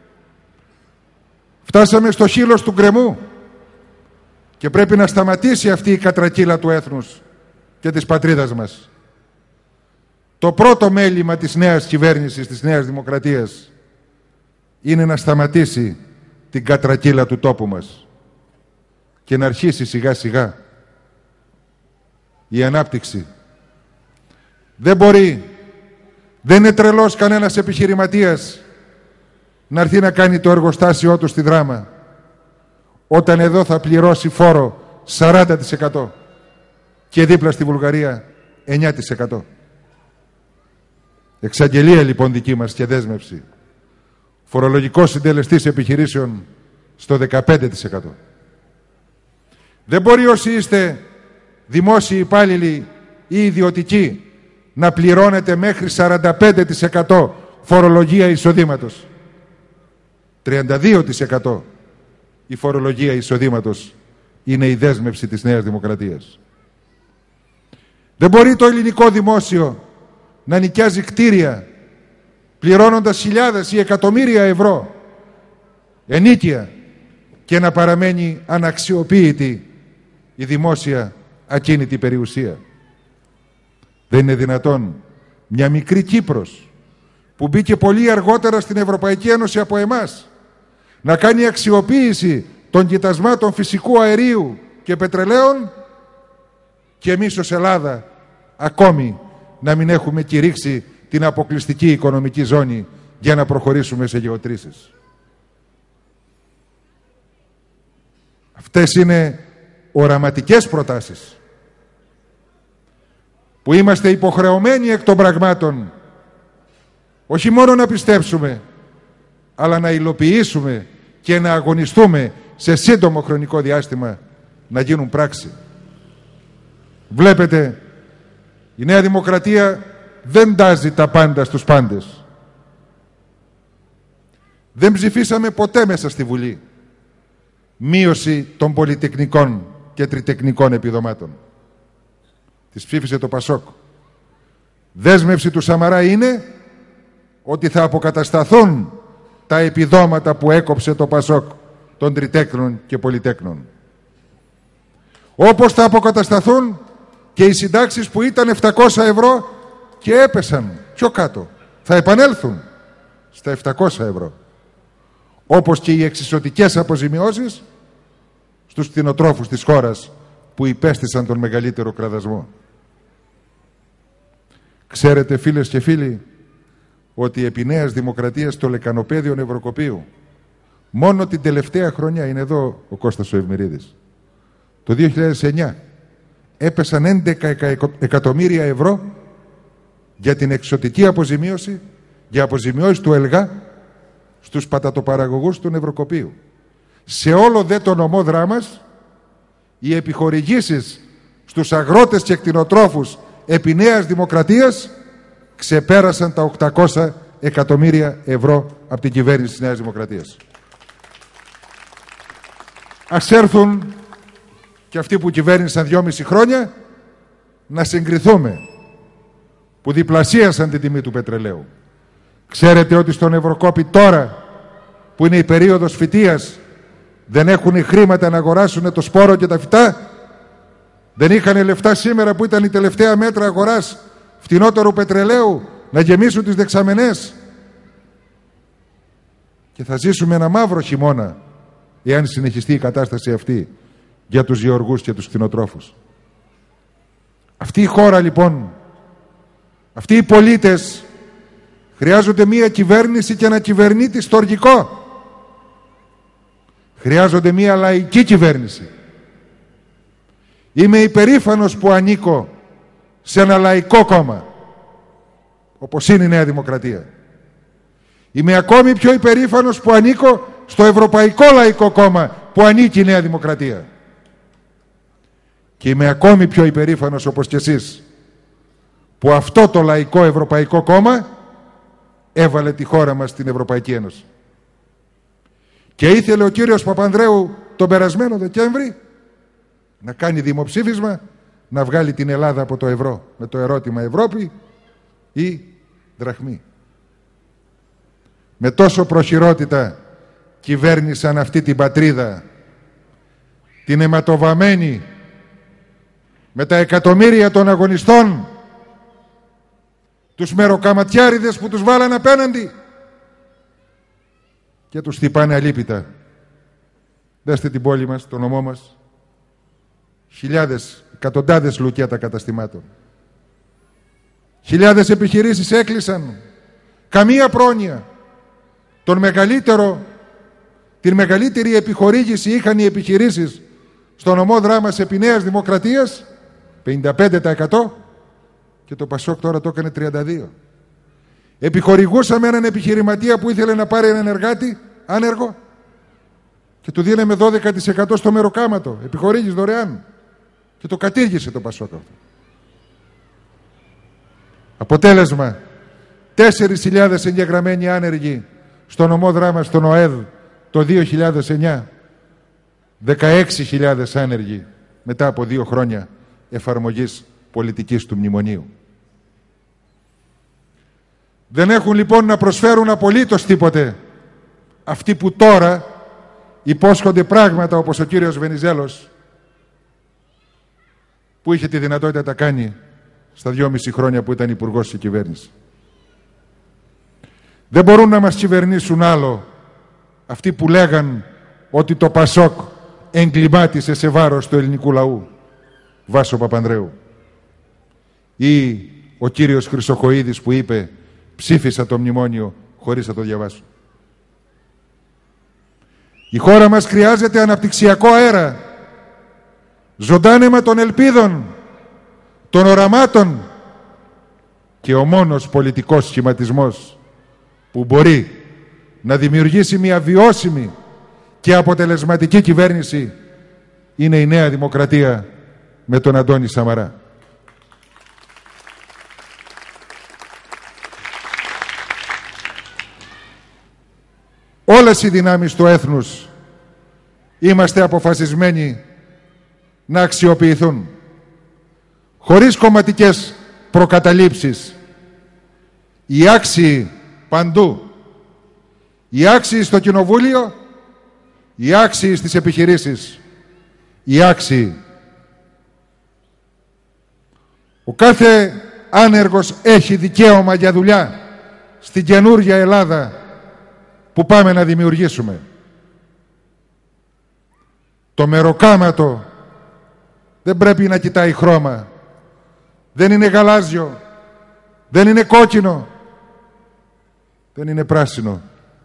Φτάσαμε στο χείλος του γκρεμού και πρέπει να σταματήσει αυτή η κατρακύλα του έθνους και της πατρίδας μας. Το πρώτο μέλημα της νέας κυβέρνησης, της Νέας Δημοκρατίας, είναι να σταματήσει την κατρακύλα του τόπου μας και να αρχίσει σιγά σιγά η ανάπτυξη. Δεν μπορεί, δεν είναι τρελός κανένας επιχειρηματίας να έρθει να κάνει το εργοστάσιό του στη Δράμα όταν εδώ θα πληρώσει φόρο σαράντα τοις εκατό και δίπλα στη Βουλγαρία εννιά τοις εκατό. Εξαγγελία λοιπόν δική μας και δέσμευση. Φορολογικός συντελεστής επιχειρήσεων στο δεκαπέντε τοις εκατό. Δεν μπορεί όσοι είστε δημόσιοι υπάλληλοι ή ιδιωτικοί να πληρώνετε μέχρι σαράντα πέντε τοις εκατό φορολογία εισοδήματος. τριάντα δύο τοις εκατό η φορολογία εισοδήματος είναι η δέσμευση της Νέας Δημοκρατίας. Δεν μπορεί το ελληνικό δημόσιο να νοικιάζει κτίρια πληρώνοντας χιλιάδες ή εκατομμύρια ευρώ ενίκεια και να παραμένει αναξιοποίητη η δημόσια ακίνητη περιουσία. Δεν είναι δυνατόν μια μικρή Κύπρος που μπήκε πολύ αργότερα στην Ευρωπαϊκή Ένωση από εμάς να κάνει αξιοποίηση των κοιτασμάτων φυσικού αερίου και πετρελαίων και εμείς ως Ελλάδα ακόμη να μην έχουμε κηρύξει την αποκλειστική οικονομική ζώνη για να προχωρήσουμε σε γεωτρήσεις. Αυτές είναι οραματικές προτάσεις που είμαστε υποχρεωμένοι εκ των πραγμάτων όχι μόνο να πιστέψουμε, αλλά να υλοποιήσουμε και να αγωνιστούμε σε σύντομο χρονικό διάστημα να γίνουν πράξη. Βλέπετε, η Νέα Δημοκρατία δεν τάζει τα πάντα στους πάντες. Δεν ψηφίσαμε ποτέ μέσα στη Βουλή μείωση των πολυτεχνικών και τριτεχνικών επιδομάτων. Τις ψήφισε το Πασόκ. Δέσμευση του Σαμαρά είναι ότι θα αποκατασταθούν τα επιδόματα που έκοψε το Πασόκ των τριτέκνων και πολυτέκνων. Όπως θα αποκατασταθούν και οι συντάξεις που ήταν επτακόσια ευρώ και έπεσαν πιο κάτω. Θα επανέλθουν στα επτακόσια ευρώ. Όπως και οι εξισωτικές αποζημιώσεις στους κτηνοτρόφους της χώρας που υπέστησαν τον μεγαλύτερο κραδασμό. Ξέρετε φίλες και φίλοι ότι επί Νέας Δημοκρατίας το λεκανοπέδιο Νευροκοπίου μόνο την τελευταία χρονιά, είναι εδώ ο Κώστας ο Ευμερίδης, το δύο χιλιάδες εννιά έπεσαν έντεκα εκατομμύρια ευρώ για την εξωτική αποζημίωση, για αποζημιώσεις του ΕΛΓΑ στους πατατοπαραγωγούς του Νευροκοπίου. Σε όλο δε το νομό Δράμας οι επιχορηγήσεις στους αγρότες και κτηνοτρόφους επί Νέας Δημοκρατίας ξεπέρασαν τα οκτακόσια εκατομμύρια ευρώ από την κυβέρνηση της Νέας Δημοκρατίας. Ας έρθουν και αυτοί που κυβέρνησαν δυόμιση χρόνια να συγκριθούμε, που διπλασίασαν την τιμή του πετρελαίου. Ξέρετε ότι στον Ευρωκόπη τώρα που είναι η περίοδος φυτείας Δεν έχουν χρήματα να αγοράσουν το σπόρο και τα φυτά. Δεν είχαν λεφτά σήμερα που ήταν η τελευταία μέτρα αγοράς φτηνότερου πετρελαίου να γεμίσουν τις δεξαμενές. Και θα ζήσουμε ένα μαύρο χειμώνα εάν συνεχιστεί η κατάσταση αυτή για τους γεωργούς και τους κτηνοτρόφους. Αυτή η χώρα λοιπόν, αυτοί οι πολίτες χρειάζονται μία κυβέρνηση και ένα κυβερνήτη στοργικό. Χρειάζονται μία λαϊκή κυβέρνηση. Είμαι υπερήφανος που ανήκω σε ένα λαϊκό κόμμα όπως είναι η Νέα Δημοκρατία. Είμαι ακόμη πιο υπερήφανος που ανήκω στο Ευρωπαϊκό Λαϊκό Κόμμα που ανήκει η Νέα Δημοκρατία. Και είμαι ακόμη πιο υπερήφανος όπως και εσείς που αυτό το Λαϊκό Ευρωπαϊκό Κόμμα έβαλε τη χώρα μας στην Ευρωπαϊκή Ένωση. Και ήθελε ο κύριος Παπανδρέου τον περασμένο Δεκέμβρη να κάνει δημοψήφισμα να βγάλει την Ελλάδα από το ευρώ με το ερώτημα Ευρώπη ή δραχμή. Με τόσο προχειρότητα κυβέρνησαν αυτή την πατρίδα, την αιματοβαμμένη, με τα εκατομμύρια των αγωνιστών, τους μεροκαματιάριδες που τους βάλαν απέναντι και τους χτυπάνε αλίπητα. Δέστε την πόλη μας, το νομό μας, χιλιάδες, εκατοντάδες λουκέτα καταστημάτων. Χιλιάδες επιχειρήσεις έκλεισαν, καμία πρόνοια. Τον μεγαλύτερο, την μεγαλύτερη επιχορήγηση είχαν οι επιχειρήσεις στο νομό Δράμας επί Νέας Δημοκρατίας, πενήντα πέντε τοις εκατό, και το Πασόκ τώρα το έκανε τριάντα δύο τοις εκατό. Επιχορηγούσαμε έναν επιχειρηματία που ήθελε να πάρει έναν εργάτη άνεργο και του δίναμε δώδεκα τοις εκατό στο μεροκάματο, επιχορήγηση δωρεάν, και το κατήργησε το Πασόκ αυτό. Αποτέλεσμα, τέσσερις χιλιάδες εγγεγραμμένοι άνεργοι στο νομό Δράμα, στον ΟΕΔ το δύο χιλιάδες εννιά, δεκαέξι χιλιάδες άνεργοι μετά από δύο χρόνια εφαρμογής πολιτικής του μνημονίου. Δεν έχουν λοιπόν να προσφέρουν απολύτως τίποτε αυτοί που τώρα υπόσχονται πράγματα όπως ο κύριος Βενιζέλος που είχε τη δυνατότητα να τα κάνει στα δυόμιση χρόνια που ήταν υπουργός της κυβέρνησης. Δεν μπορούν να μας κυβερνήσουν άλλο αυτοί που λέγαν ότι το Πασόκ εγκλημάτισε σε βάρος του ελληνικού λαού, Βάσο Παπανδρέου, ή ο κύριος Χρυσοχοΐδης που είπε ψήφισα το μνημόνιο χωρίς να το διαβάσω. Η χώρα μας χρειάζεται αναπτυξιακό αέρα, ζωντάνεμα των ελπίδων, των οραμάτων, και ο μόνος πολιτικός σχηματισμός που μπορεί να δημιουργήσει μια βιώσιμη και αποτελεσματική κυβέρνηση είναι η Νέα Δημοκρατία με τον Αντώνη Σαμαρά. Όλες οι δυνάμεις του έθνους είμαστε αποφασισμένοι να αξιοποιηθούν χωρίς κομματικές προκαταλήψεις. Οι άξιοι παντού, οι άξιοι στο κοινοβούλιο, οι άξιοι στις επιχειρήσεις, οι άξιοι. Ο κάθε άνεργος έχει δικαίωμα για δουλειά στην καινούργια Ελλάδα που πάμε να δημιουργήσουμε. Το μεροκάματο δεν πρέπει να κοιτάει χρώμα. Δεν είναι γαλάζιο, δεν είναι κόκκινο, δεν είναι πράσινο.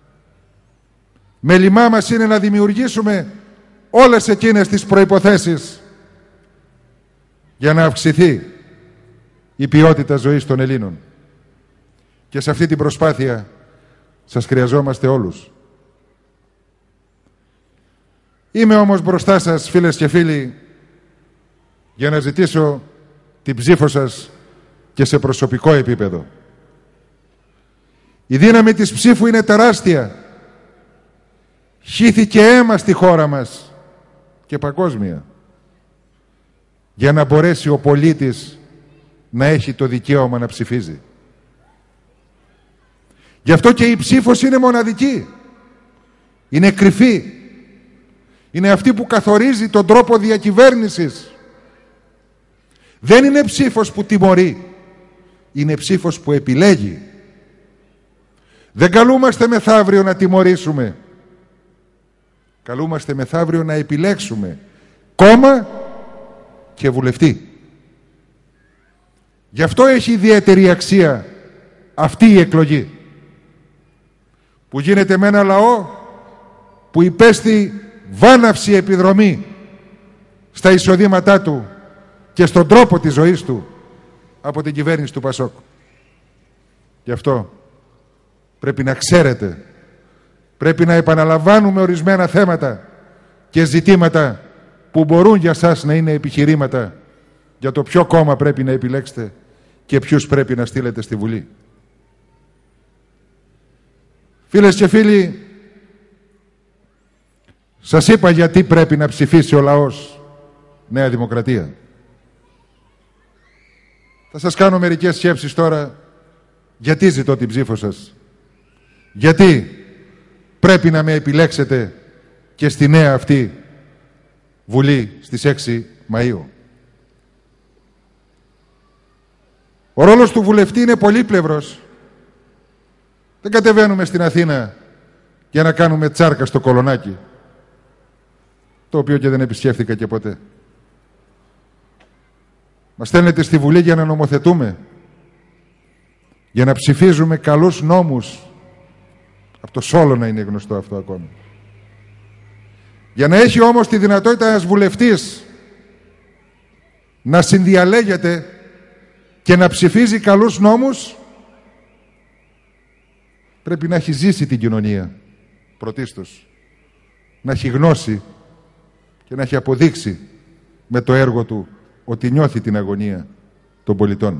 Μέλημά μας είναι να δημιουργήσουμε όλες εκείνες τις προϋποθέσεις για να αυξηθεί η ποιότητα ζωής των Ελλήνων. Και σε αυτή την προσπάθεια σας χρειαζόμαστε όλους. Είμαι όμως μπροστά σας, φίλες και φίλοι, για να ζητήσω την ψήφο σας και σε προσωπικό επίπεδο. Η δύναμη της ψήφου είναι τεράστια. Χύθηκε αίμα στη χώρα μας και παγκόσμια για να μπορέσει ο πολίτης να έχει το δικαίωμα να ψηφίζει. Γι' αυτό και η ψήφος είναι μοναδική. Είναι κρυφή. Είναι αυτή που καθορίζει τον τρόπο διακυβέρνησης. Δεν είναι ψήφος που τιμωρεί, είναι ψήφος που επιλέγει. Δεν καλούμαστε μεθαύριο να τιμωρήσουμε. Καλούμαστε μεθαύριο να επιλέξουμε κόμμα και βουλευτή. Γι' αυτό έχει ιδιαίτερη αξία αυτή η εκλογή, που γίνεται με ένα λαό που υπέστη βάναυση επιδρομή στα εισοδήματά του και στον τρόπο της ζωής του από την κυβέρνηση του Πασόκ. Γι' αυτό πρέπει να ξέρετε, πρέπει να επαναλαμβάνουμε ορισμένα θέματα και ζητήματα που μπορούν για σας να είναι επιχειρήματα για το ποιο κόμμα πρέπει να επιλέξετε και ποιους πρέπει να στείλετε στη Βουλή. Φίλες και φίλοι, σας είπα γιατί πρέπει να ψηφίσει ο λαός Νέα Δημοκρατία. Θα σας κάνω μερικές σκέψεις τώρα γιατί ζητώ την ψήφο σας. Γιατί πρέπει να με επιλέξετε και στη νέα αυτή Βουλή στις έξι Μαΐου. Ο ρόλος του βουλευτή είναι πολύπλευρος. Δεν κατεβαίνουμε στην Αθήνα για να κάνουμε τσάρκα στο Κολονάκι, το οποίο και δεν επισκέφθηκα και ποτέ. Μας στέλνετε στη Βουλή για να νομοθετούμε, για να ψηφίζουμε καλούς νόμους. Από το Σόλωνα είναι γνωστό αυτό ακόμη. Για να έχει όμως τη δυνατότητα ένας βουλευτής να συνδιαλέγεται και να ψηφίζει καλούς νόμους, πρέπει να έχει ζήσει την κοινωνία πρωτίστως, να έχει γνώση και να έχει αποδείξει με το έργο του ότι νιώθει την αγωνία των πολιτών.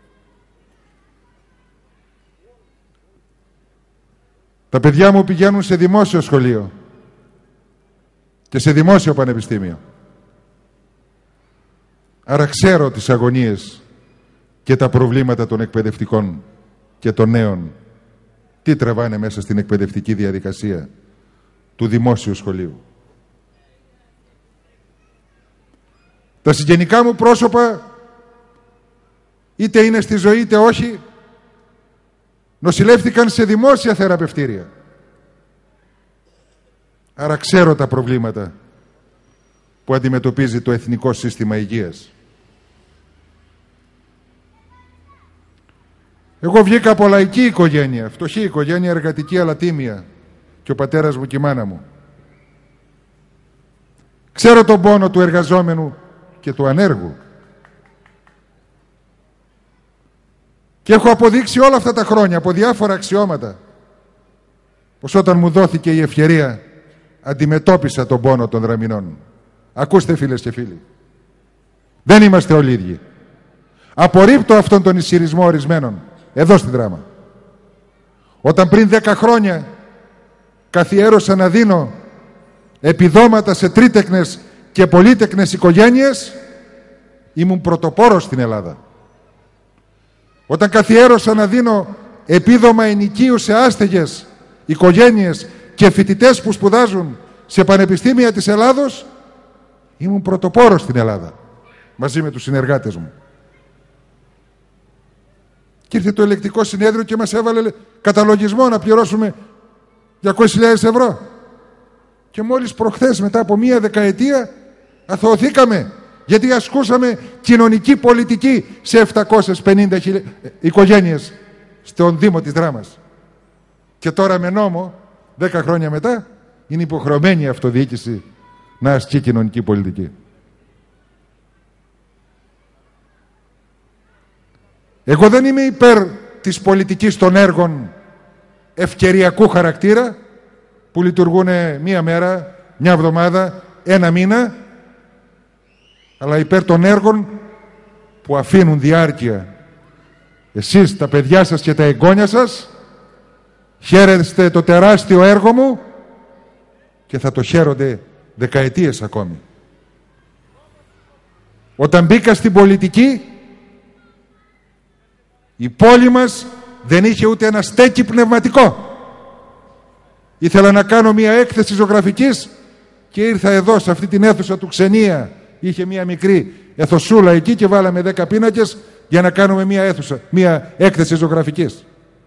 Τα παιδιά μου πηγαίνουν σε δημόσιο σχολείο και σε δημόσιο πανεπιστήμιο. Άρα ξέρω τις αγωνίες και τα προβλήματα των εκπαιδευτικών και των νέων. Τι τραβάνε μέσα στην εκπαιδευτική διαδικασία του δημόσιου σχολείου. Τα συγγενικά μου πρόσωπα, είτε είναι στη ζωή είτε όχι, νοσηλεύτηκαν σε δημόσια θεραπευτήρια. Άρα ξέρω τα προβλήματα που αντιμετωπίζει το Εθνικό Σύστημα Υγείας. Εγώ βγήκα από λαϊκή οικογένεια, φτωχή οικογένεια, εργατική αλλά τίμια, και ο πατέρας μου και η μάνα μου. Ξέρω τον πόνο του εργαζόμενου και του ανέργου. Και έχω αποδείξει όλα αυτά τα χρόνια από διάφορα αξιώματα πως όταν μου δόθηκε η ευκαιρία αντιμετώπισα τον πόνο των δραμηνών. Ακούστε φίλες και φίλοι, δεν είμαστε όλοι ίδιοι. Απορρίπτω αυτόν τον ισχυρισμό ορισμένων εδώ στη Δράμα. Όταν πριν δέκα χρόνια καθιέρωσα να δίνω επιδόματα σε τρίτεκνες και πολύτεκνες οικογένειες, ήμουν πρωτοπόρος στην Ελλάδα. Όταν καθιέρωσα να δίνω επίδομα ενοικίου σε άστεγες οικογένειες και φοιτητές που σπουδάζουν σε πανεπιστήμια της Ελλάδος, ήμουν πρωτοπόρος στην Ελλάδα μαζί με τους συνεργάτες μου. Και ήρθε το ελεκτικό συνέδριο και μας έβαλε καταλογισμό να πληρώσουμε διακόσιες χιλιάδες ευρώ. Και μόλις προχθές, μετά από μία δεκαετία, αθωωθήκαμε γιατί ασκούσαμε κοινωνική πολιτική σε επτακόσιες πενήντα οικογένειες στον Δήμο της Δράμας. Και τώρα με νόμο, δέκα χρόνια μετά, είναι υποχρεωμένη η αυτοδιοίκηση να ασκεί κοινωνική πολιτική. Εγώ δεν είμαι υπέρ της πολιτικής των έργων ευκαιριακού χαρακτήρα που λειτουργούν μία μέρα, μια εβδομάδα, ένα μήνα, αλλά υπέρ των έργων που αφήνουν διάρκεια. Εσείς, τα παιδιά σας και τα εγγόνια σας χαίρεστε το τεράστιο έργο μου και θα το χαίρονται δεκαετίες ακόμη. Όταν μπήκα στην πολιτική, η πόλη μας δεν είχε ούτε ένα στέκι πνευματικό. Ήθελα να κάνω μια έκθεση ζωγραφικής και ήρθα εδώ σε αυτή την αίθουσα του Ξενία. Είχε μια μικρή αιθοσούλα εκεί και βάλαμε δέκα πίνακες για να κάνουμε μια αίθουσα, μια έκθεση ζωγραφικής.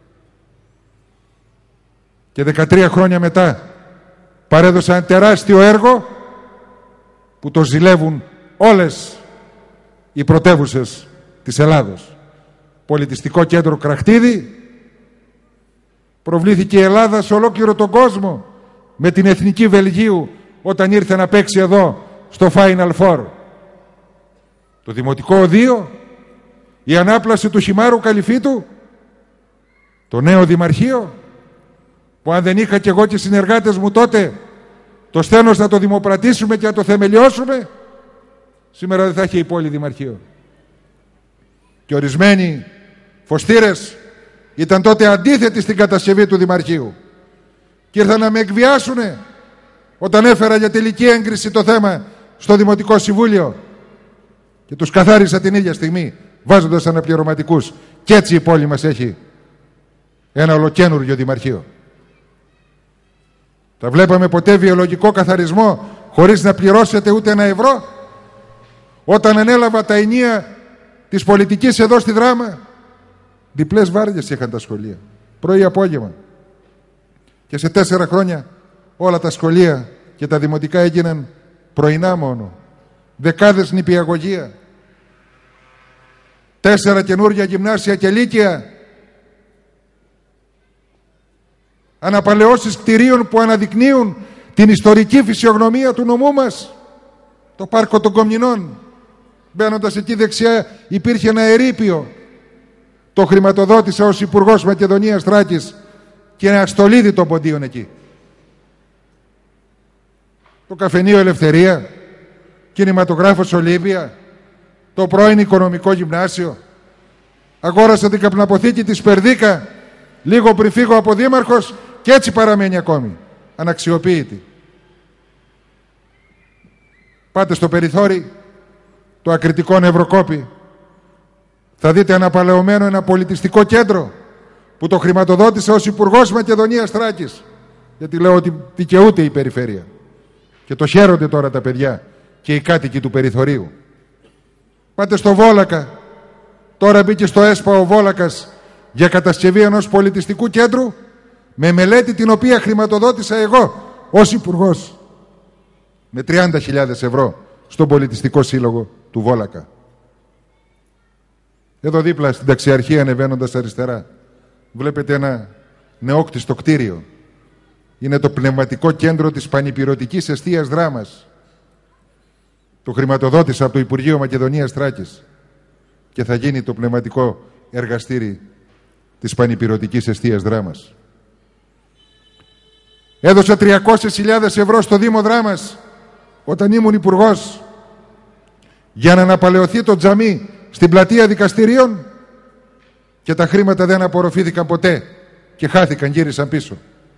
Και δεκατρία χρόνια μετά παρέδωσα ένα τεράστιο έργο που το ζηλεύουν όλες οι πρωτεύουσες της Ελλάδος. Πολιτιστικό κέντρο Κραχτίδη. Προβλήθηκε η Ελλάδα σε ολόκληρο τον κόσμο με την Εθνική Βελγίου όταν ήρθε να παίξει εδώ στο Final Four. Το Δημοτικό Οδείο, η ανάπλαση του Χιμάρου Καλυφίτου, το νέο Δημαρχείο, που αν δεν είχα κι εγώ και οι συνεργάτες μου τότε το στένος να το δημοπρατήσουμε και να το θεμελιώσουμε, σήμερα δεν θα είχε η πόλη Δημαρχείο. Και ορισμένοι φωστήρες ήταν τότε αντίθετοι στην κατασκευή του Δημαρχείου και ήρθαν να με εκβιάσουνε όταν έφερα για τελική έγκριση το θέμα στο Δημοτικό Συμβούλιο και τους καθάρισα την ίδια στιγμή βάζοντας αναπληρωματικούς. Και έτσι η πόλη μας έχει ένα ολοκένουργιο Δημαρχείο. Θα βλέπαμε ποτέ βιολογικό καθαρισμό χωρίς να πληρώσετε ούτε ένα ευρώ? Όταν ανέλαβα τα ενία της πολιτικής εδώ στη Δράμα, διπλές βάρδιες είχαν τα σχολεία, πρωί απόγευμα. Και σε τέσσερα χρόνια όλα τα σχολεία και τα δημοτικά έγιναν πρωινά μόνο. Δεκάδες νηπιαγωγεία, τέσσερα καινούργια γυμνάσια και λύκεια, αναπαλαιώσεις κτηρίων που αναδεικνύουν την ιστορική φυσιογνωμία του νομού μας. Το πάρκο των Κομνηνών, μπαίνοντας εκεί δεξιά υπήρχε ένα ερείπιο. Το χρηματοδότησα ως Υπουργός Μακεδονίας Θράκης και ένα στολίδι των ποντίων εκεί. Το καφενείο Ελευθερία, κινηματογράφος Ολύβια, το πρώην Οικονομικό Γυμνάσιο. Αγόρασα την καπναποθήκη της Περδίκα λίγο πριν φύγω από δήμαρχος και έτσι παραμένει ακόμη αναξιοποίητη. Πάτε στο περιθώρι, το ακριτικό Νευροκόπη, θα δείτε αναπαλαιωμένο ένα πολιτιστικό κέντρο που το χρηματοδότησε ως Υπουργός Μακεδονίας Θράκης, γιατί λέω ότι δικαιούται η περιφέρεια και το χαίρονται τώρα τα παιδιά και οι κάτοικοι του περιθωρίου. Πάτε στο Βόλακα, τώρα μπήκε στο ΕΣΠΑ ο Βόλακας για κατασκευή ενός πολιτιστικού κέντρου με μελέτη την οποία χρηματοδότησα εγώ ως Υπουργός με τριάντα χιλιάδες ευρώ στον Πολιτιστικό Σύλλογο του Βόλακα. Εδώ δίπλα στην Ταξιαρχία ανεβαίνοντας αριστερά βλέπετε ένα νεόκτιστο κτίριο. Είναι το πνευματικό κέντρο της Πανυπηρωτικής Εστίας Δράμας. Το χρηματοδότησα από το Υπουργείο Μακεδονίας Θράκης και θα γίνει το πνευματικό εργαστήρι της Πανυπηρωτικής Εστίας Δράμας. Έδωσα τριακόσιες χιλιάδες ευρώ στο Δήμο Δράμας όταν ήμουν υπουργός για να αναπαλαιωθεί το τζαμί στην πλατεία δικαστηρίων και τα χρήματα δεν απορροφήθηκαν ποτέ και χάθηκαν, γύρισαν πίσω.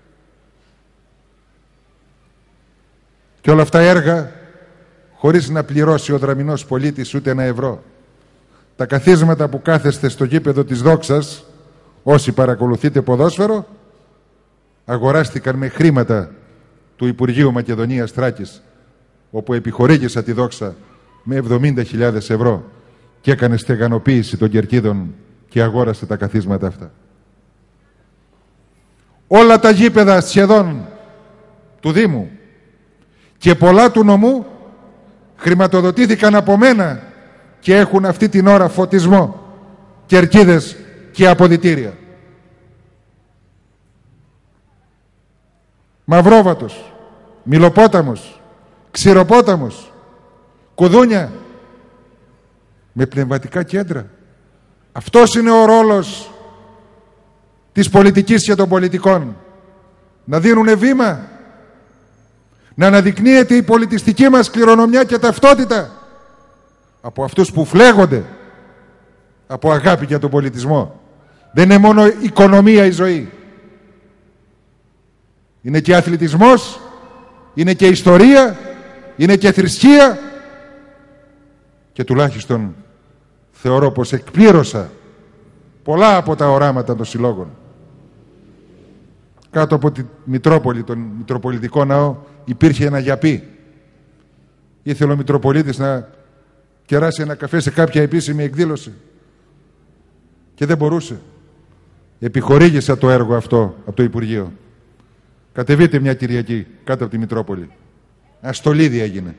Και όλα αυτά έργα χωρίς να πληρώσει ο δραμηνός πολίτης ούτε ένα ευρώ. Τα καθίσματα που κάθεστε στο γήπεδο της Δόξας, όσοι παρακολουθείτε ποδόσφαιρο, αγοράστηκαν με χρήματα του Υπουργείου Μακεδονίας Θράκης, όπου επιχορήγησα τη Δόξα με εβδομήντα χιλιάδες ευρώ και έκανε στεγανοποίηση των κερκίδων και αγόρασε τα καθίσματα αυτά. Όλα τα γήπεδα σχεδόν του Δήμου και πολλά του νομού χρηματοδοτήθηκαν από μένα και έχουν αυτή την ώρα φωτισμό, κερκίδες και αποδυτήρια. Μαυρόβατος, Μιλοπόταμος, Ξηροπόταμος, Κουδούνια, με πνευματικά κέντρα. Αυτός είναι ο ρόλος της πολιτικής και των πολιτικών. Να δίνουν βήμα, να αναδεικνύεται η πολιτιστική μας κληρονομιά και ταυτότητα από αυτούς που φλέγονται από αγάπη για τον πολιτισμό. Δεν είναι μόνο οικονομία η ζωή. Είναι και αθλητισμός, είναι και ιστορία, είναι και θρησκεία και τουλάχιστον θεωρώ πως εκπλήρωσα πολλά από τα οράματα των συλλόγων. Κάτω από τη Μητρόπολη, τον Μητροπολιτικό Ναό, υπήρχε ένα γιαπί Ήθελε ο Μητροπολίτης να κεράσει ένα καφέ σε κάποια επίσημη εκδήλωση και δεν μπορούσε. Επιχορήγησα το έργο αυτό από το Υπουργείο. Κατεβείτε μια Κυριακή κάτω από τη Μητρόπολη. Αστολίδι έγινε.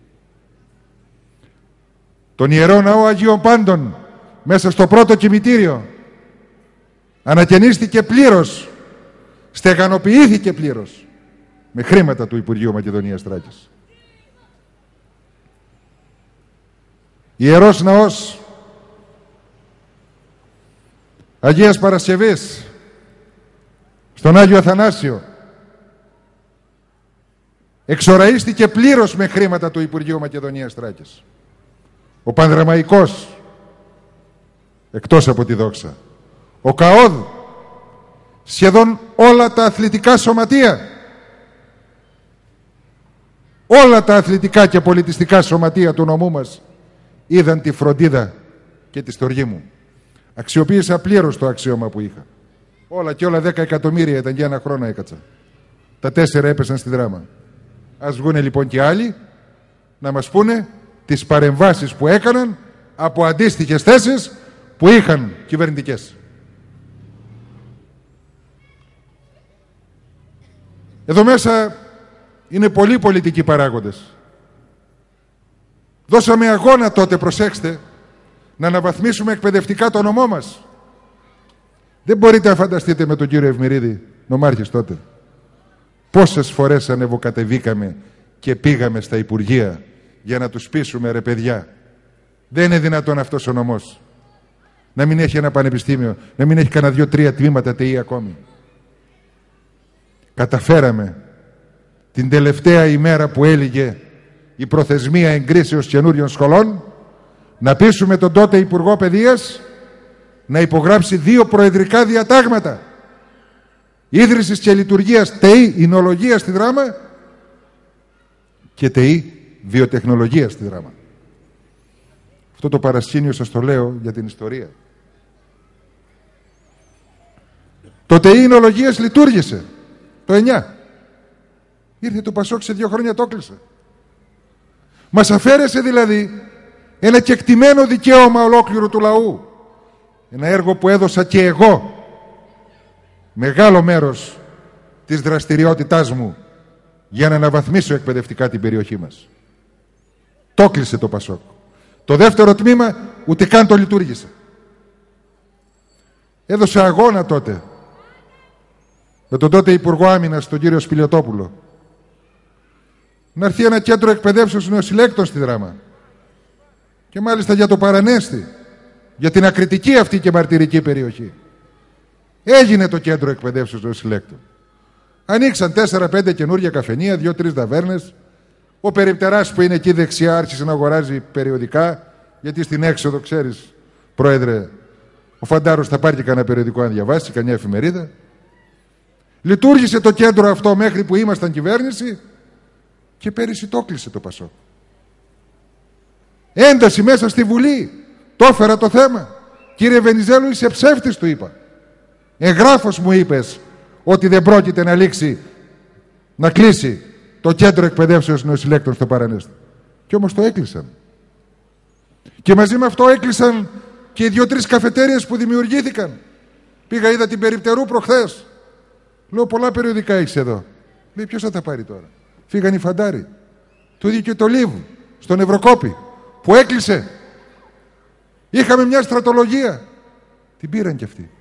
Τον Ιερό Ναό Αγίων Πάντων μέσα στο πρώτο κημητήριο ανακαινίστηκε πλήρως, στεγανοποιήθηκε πλήρως με χρήματα του Υπουργείου Μακεδονίας Θράκης. Ιερός Ναός Αγίας Παρασκευής στον Άγιο Αθανάσιο εξοραίστηκε πλήρως με χρήματα του Υπουργείου Μακεδονίας Θράκης. Ο Πανδραμαϊκός, εκτός από τη δόξα. Ο ΚΑΟΔ, σχεδόν όλα τα αθλητικά σωματεία, όλα τα αθλητικά και πολιτιστικά σωματεία του νομού μας είδαν τη φροντίδα και τη στοργή μου. Αξιοποίησα πλήρως το αξίωμα που είχα. Όλα και όλα δέκα εκατομμύρια ήταν, για ένα χρόνο έκατσα. Τα τέσσερα έπεσαν στη Δράμα. Ας βγουνε λοιπόν και άλλοι να μας πούνε τις παρεμβάσεις που έκαναν από αντίστοιχες θέσεις που είχαν κυβερνητικές. Εδώ μέσα είναι πολλοί πολιτικοί παράγοντες. Δώσαμε αγώνα τότε, προσέξτε, να αναβαθμίσουμε εκπαιδευτικά το νομό μας. Δεν μπορείτε να φανταστείτε με τον κύριο Ευμηρίδη, νομάρχης τότε, πόσες φορές ανεβοκατεβήκαμε και πήγαμε στα Υπουργεία για να τους πείσουμε, ρε παιδιά, δεν είναι δυνατόν αυτός ο νομός να μην έχει ένα πανεπιστήμιο, να μην έχει κανένα δύο-τρία τμήματα ΤΕΙ ακόμη. Καταφέραμε την τελευταία ημέρα που έλυγε η προθεσμία εγκρίσεως καινούριων σχολών να πείσουμε τον τότε Υπουργό Παιδείας να υπογράψει δύο προεδρικά διατάγματα ίδρυσης και λειτουργίας ΤΕΙ Ινολογία στη Δράμα και ΤΕΙ Βιοτεχνολογία στη Δράμα. Αυτό το παρασκήνιο σας το λέω για την ιστορία. Το ΤΕΙ Ινολογίας λειτουργήσε το εννιά. Ήρθε το Πασόκ, σε δύο χρόνια το έκλεισε. Μας αφαίρεσε δηλαδή ένα κεκτημένο δικαίωμα ολόκληρου του λαού. Ένα έργο που έδωσα και εγώ μεγάλο μέρος της δραστηριότητάς μου για να αναβαθμίσω εκπαιδευτικά την περιοχή μας. Το έκλεισε το Πασόκ. Το δεύτερο τμήμα ούτε καν το λειτουργήσε. Έδωσα αγώνα τότε με τον τότε Υπουργό Άμυνας, τον κύριο Σπηλιοτόπουλο, να έρθει ένα κέντρο εκπαιδεύσεως νεοσυλλέκτων στη Δράμα. Και μάλιστα για το Παρανέστη, για την ακριτική αυτή και μαρτυρική περιοχή. Έγινε το κέντρο εκπαιδεύσεως νεοσυλλέκτων. Ανοίξαν τέσσερα πέντε καινούργια καφενεία, δύο-τρεις ταβέρνες. Ο περιπτεράς που είναι εκεί δεξιά άρχισε να αγοράζει περιοδικά, γιατί στην έξοδο, ξέρεις, πρόεδρε, ο Φαντάρος θα πάρει και κανένα περιοδικό αν διαβάσει, κανιά εφημερίδα. Λειτουργήσε το κέντρο αυτό μέχρι που ήμασταν κυβέρνηση και πέρυσι το κλείσε το Πασόκ. Ένταση μέσα στη Βουλή. Το έφερα το θέμα. Κύριε Βενιζέλου, είσαι ψεύτης, του είπα. Εγγράφος μου είπες ότι δεν πρόκειται να λήξει, να κλείσει το κέντρο εκπαιδεύσεως νεοσυλλέκτων στο Παρανέστη. Και όμως το έκλεισαν. Και μαζί με αυτό έκλεισαν και οι δύο-τρεις καφετέριες που δημιουργήθηκαν. Πήγα, είδα την Περιπτερού προχθές. Λέω, πολλά περιοδικά έχεις εδώ. Λέει, ποιος θα τα πάρει τώρα? Φύγαν οι Φαντάροι. Το ίδιο και το Λίβ στον Ευρωκόπη που έκλεισε. Είχαμε μια στρατολογία. Την πήραν κι αυτοί.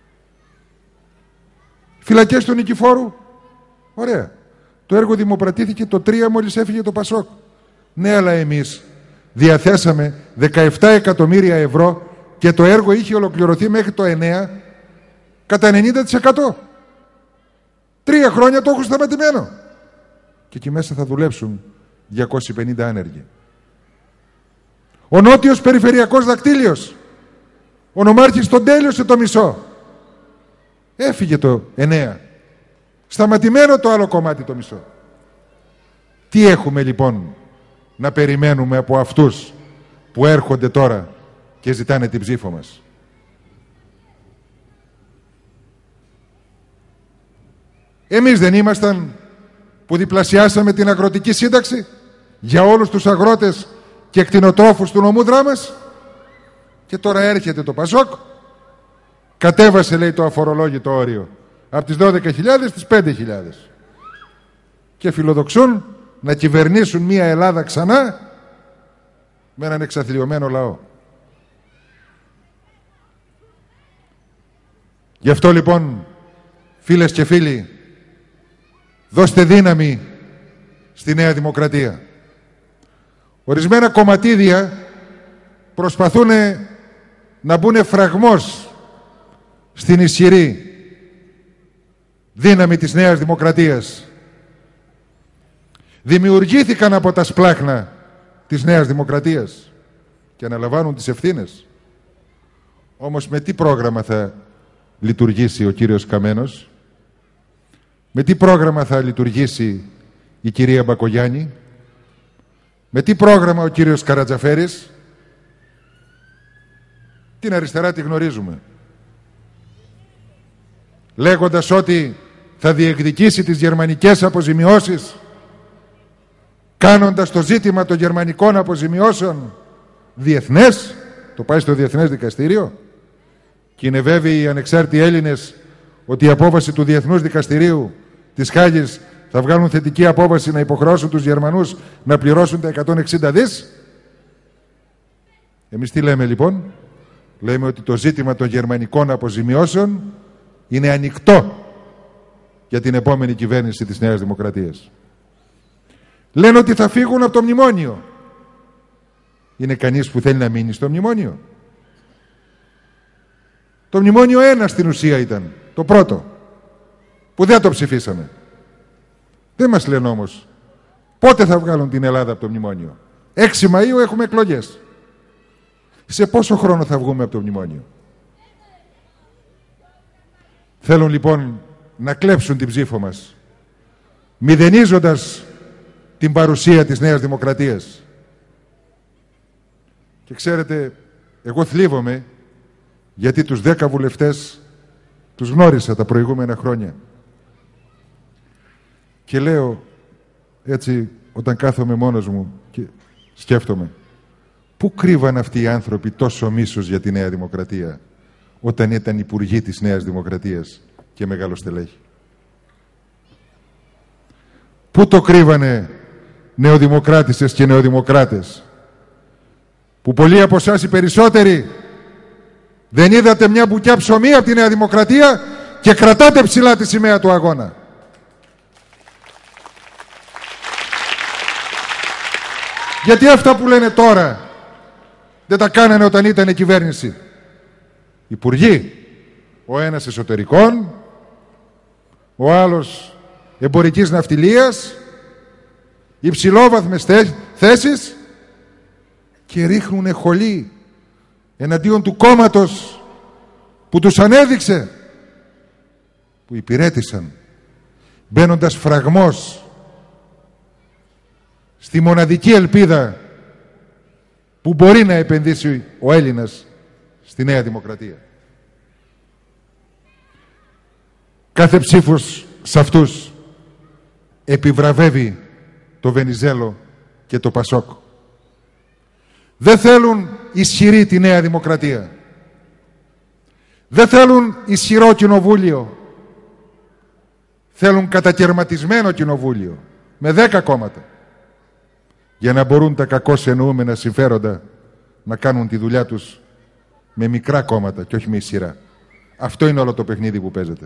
Φυλακές του Νικηφόρου. Ωραία. Το έργο δημοπρατήθηκε το τρία μόλις έφυγε το Πασόκ. Ναι, αλλά εμείς διαθέσαμε δεκαεπτά εκατομμύρια ευρώ και το έργο είχε ολοκληρωθεί μέχρι το εννέα κατά ενενήντα τοις εκατό. Τρία χρόνια το έχουν σταματημένο. Και εκεί μέσα θα δουλέψουν διακόσιοι πενήντα άνεργοι. Ο νότιος περιφερειακός δακτύλιος, ο νομάρχης τον τέλειωσε το μισό. Έφυγε το εννέα. Σταματημένο το άλλο κομμάτι το μισό. Τι έχουμε λοιπόν να περιμένουμε από αυτούς που έρχονται τώρα και ζητάνε την ψήφο μας? Εμείς δεν ήμασταν που διπλασιάσαμε την αγροτική σύνταξη για όλους τους αγρότες και κτηνοτρόφους του νομού Δράμας. Και τώρα έρχεται το Πασόκ, κατέβασε, λέει, το αφορολόγητο όριο από τις δώδεκα χιλιάδες στις πέντε χιλιάδες και φιλοδοξούν να κυβερνήσουν μια Ελλάδα ξανά με έναν εξαθλιωμένο λαό. Γι' αυτό λοιπόν, φίλες και φίλοι, δώστε δύναμη στη Νέα Δημοκρατία. Ορισμένα κομματίδια προσπαθούν να μπουν φραγμός στην ισχυρή δύναμη της Νέας Δημοκρατίας. Δημιουργήθηκαν από τα σπλάχνα της Νέας Δημοκρατίας και αναλαμβάνουν τις ευθύνες. Όμως με τι πρόγραμμα θα λειτουργήσει ο κύριος Καμένος? Με τι πρόγραμμα θα λειτουργήσει η κυρία Μπακογιάννη? Με τι πρόγραμμα ο κύριος Καρατζαφέρης? Την αριστερά τη γνωρίζουμε. Λέγοντας ότι θα διεκδικήσει τις γερμανικές αποζημιώσεις, κάνοντας το ζήτημα των γερμανικών αποζημιώσεων διεθνές, το πάει στο Διεθνές Δικαστήριο. Και είναι βέβαιοι οι ανεξάρτητοι Έλληνες ότι η απόφαση του Διεθνούς Δικαστηρίου της Χάγης θα βγάλουν θετική απόφαση να υποχρεώσουν τους Γερμανούς να πληρώσουν τα εκατόν εξήντα δις. Εμείς τι λέμε λοιπόν? Λέμε ότι το ζήτημα των γερμανικών αποζημιώσεων είναι ανοιχτό για την επόμενη κυβέρνηση της Νέας Δημοκρατίας. Λένε ότι θα φύγουν από το μνημόνιο. Είναι κανείς που θέλει να μείνει στο μνημόνιο? Το μνημόνιο ένα στην ουσία ήταν, το πρώτο, που δεν το ψηφίσαμε. Δεν μας λένε όμως πότε θα βγάλουν την Ελλάδα από το μνημόνιο. έξι Μαΐου έχουμε εκλογές. Σε πόσο χρόνο θα βγούμε από το μνημόνιο? Θέλουν λοιπόν να κλέψουν την ψήφο μας, μηδενίζοντας την παρουσία της Νέας Δημοκρατίας. Και ξέρετε, εγώ θλίβομαι γιατί τους δέκα βουλευτές τους γνώρισα τα προηγούμενα χρόνια. Και λέω έτσι, όταν κάθομαι μόνος μου και σκέφτομαι, πού κρύβαν αυτοί οι άνθρωποι τόσο μίσος για τη Νέα Δημοκρατία όταν ήταν υπουργοί της Νέας Δημοκρατίας και μεγαλοστελέχη? Πού το κρύβανε νεοδημοκράτησες και νεοδημοκράτες, που πολλοί από εσάς οι περισσότεροι δεν είδατε μια μπουκιά ψωμί από τη Νέα Δημοκρατία και κρατάτε ψηλά τη σημαία του αγώνα? Γιατί αυτά που λένε τώρα δεν τα κάνανε όταν ήταν κυβέρνηση? Υπουργοί, ο ένας εσωτερικών, ο άλλος εμπορικής ναυτιλίας, υψηλόβαθμες θέσεις, και ρίχνουνε χολή εναντίον του κόμματος που τους ανέδειξε, που υπηρέτησαν, μπαίνοντας φραγμός στη μοναδική ελπίδα που μπορεί να επενδύσει ο Έλληνας στη Νέα Δημοκρατία. Κάθε ψήφος σε αυτούς επιβραβεύει το Βενιζέλο και το Πασόκ. Δεν θέλουν ισχυρή τη Νέα Δημοκρατία. Δεν θέλουν ισχυρό κοινοβούλιο. Θέλουν κατακερματισμένο κοινοβούλιο με δέκα κόμματα, για να μπορούν τα κακώς εννοούμενα συμφέροντα να κάνουν τη δουλειά τους με μικρά κόμματα και όχι με ισχυρά. Αυτό είναι όλο το παιχνίδι που παίζεται.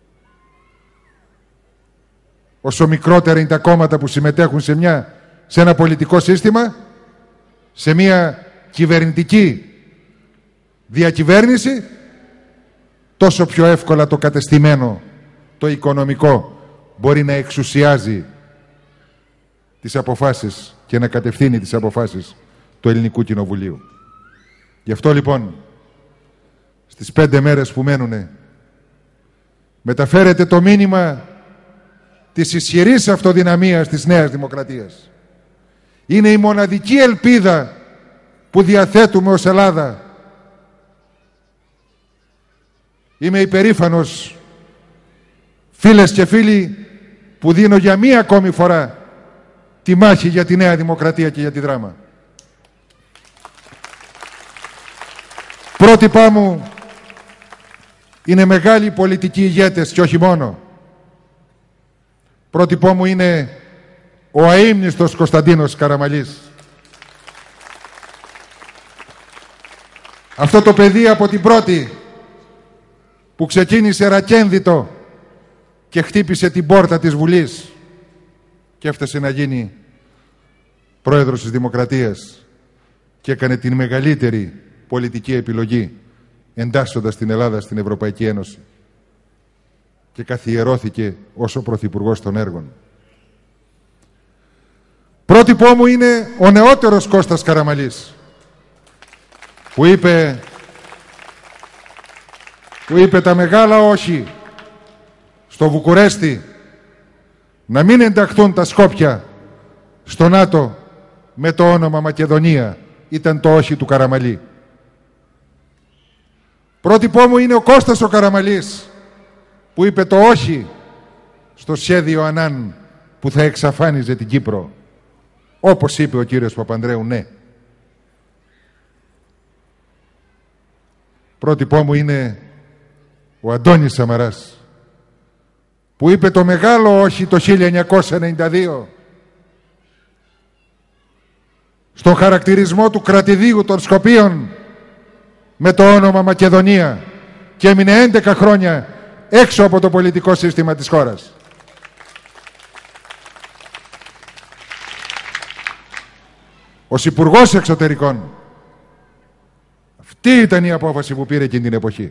Όσο μικρότερα είναι τα κόμματα που συμμετέχουν σε, μια, σε ένα πολιτικό σύστημα, σε μια κυβερνητική διακυβέρνηση, τόσο πιο εύκολα το κατεστημένο, το οικονομικό, μπορεί να εξουσιάζει τις αποφάσεις και να κατευθύνει τις αποφάσεις του Ελληνικού Κοινοβουλίου. Γι' αυτό λοιπόν στις πέντε μέρες που μένουνε μεταφέρετε το μήνυμα της ισχυρής αυτοδυναμίας της Νέας Δημοκρατίας. Είναι η μοναδική ελπίδα που διαθέτουμε ως Ελλάδα. Είμαι υπερήφανος, φίλες και φίλοι, που δίνω για μία ακόμη φορά τη μάχη για τη Νέα Δημοκρατία και για τη Δράμα. Πρότυπά μου είναι μεγάλοι πολιτικοί ηγέτες και όχι μόνο. Πρότυπό μου είναι ο αείμνηστος Κωνσταντίνος Καραμαλής. Αυτό το παιδί από την πρώτη που ξεκίνησε ρακένδυτο και χτύπησε την πόρτα της Βουλής και έφτασε να γίνει πρόεδρος της Δημοκρατίας και έκανε την μεγαλύτερη πολιτική επιλογή εντάσσοντας την Ελλάδα στην Ευρωπαϊκή Ένωση και καθιερώθηκε ως ο Πρωθυπουργός των Έργων. Πρότυπό μου είναι ο νεότερος Κώστας Καραμαλής που είπε, που είπε τα μεγάλα όχι στο Βουκουρέστι να μην ενταχθούν τα Σκόπια στο ΝΑΤΟ με το όνομα Μακεδονία. Ήταν το όχι του Καραμαλή. Πρότυπό μου είναι ο Κώστας ο Καραμαλής που είπε το όχι στο σχέδιο Ανάν που θα εξαφάνιζε την Κύπρο. Όπως είπε ο κύριος Παπανδρέου, ναι. Πρότυπό μου είναι ο Αντώνης Σαμαράς που είπε το μεγάλο όχι το χίλια εννιακόσια ενενήντα δύο στον χαρακτηρισμό του κρατηδίου των Σκοπίων με το όνομα Μακεδονία και έμεινε έντεκα χρόνια έξω από το πολιτικό σύστημα της χώρας. Ως Υπουργός Εξωτερικών, αυτή ήταν η απόφαση που πήρε εκείνη την εποχή.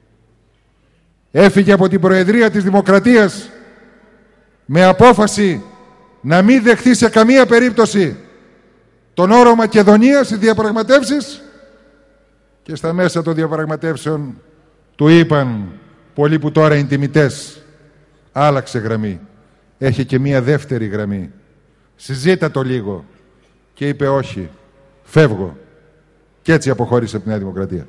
Έφυγε από την Προεδρία της Δημοκρατίας με απόφαση να μην δεχθεί σε καμία περίπτωση τον όρο Μακεδονία στις διαπραγματεύσεις και στα μέσα των διαπραγματεύσεων του είπαν πολλοί που τώρα είναι τιμητές, άλλαξε γραμμή, έχει και μία δεύτερη γραμμή, συζήτα το λίγο και είπε όχι, φεύγω, και έτσι αποχώρησε από τη Νέα Δημοκρατία.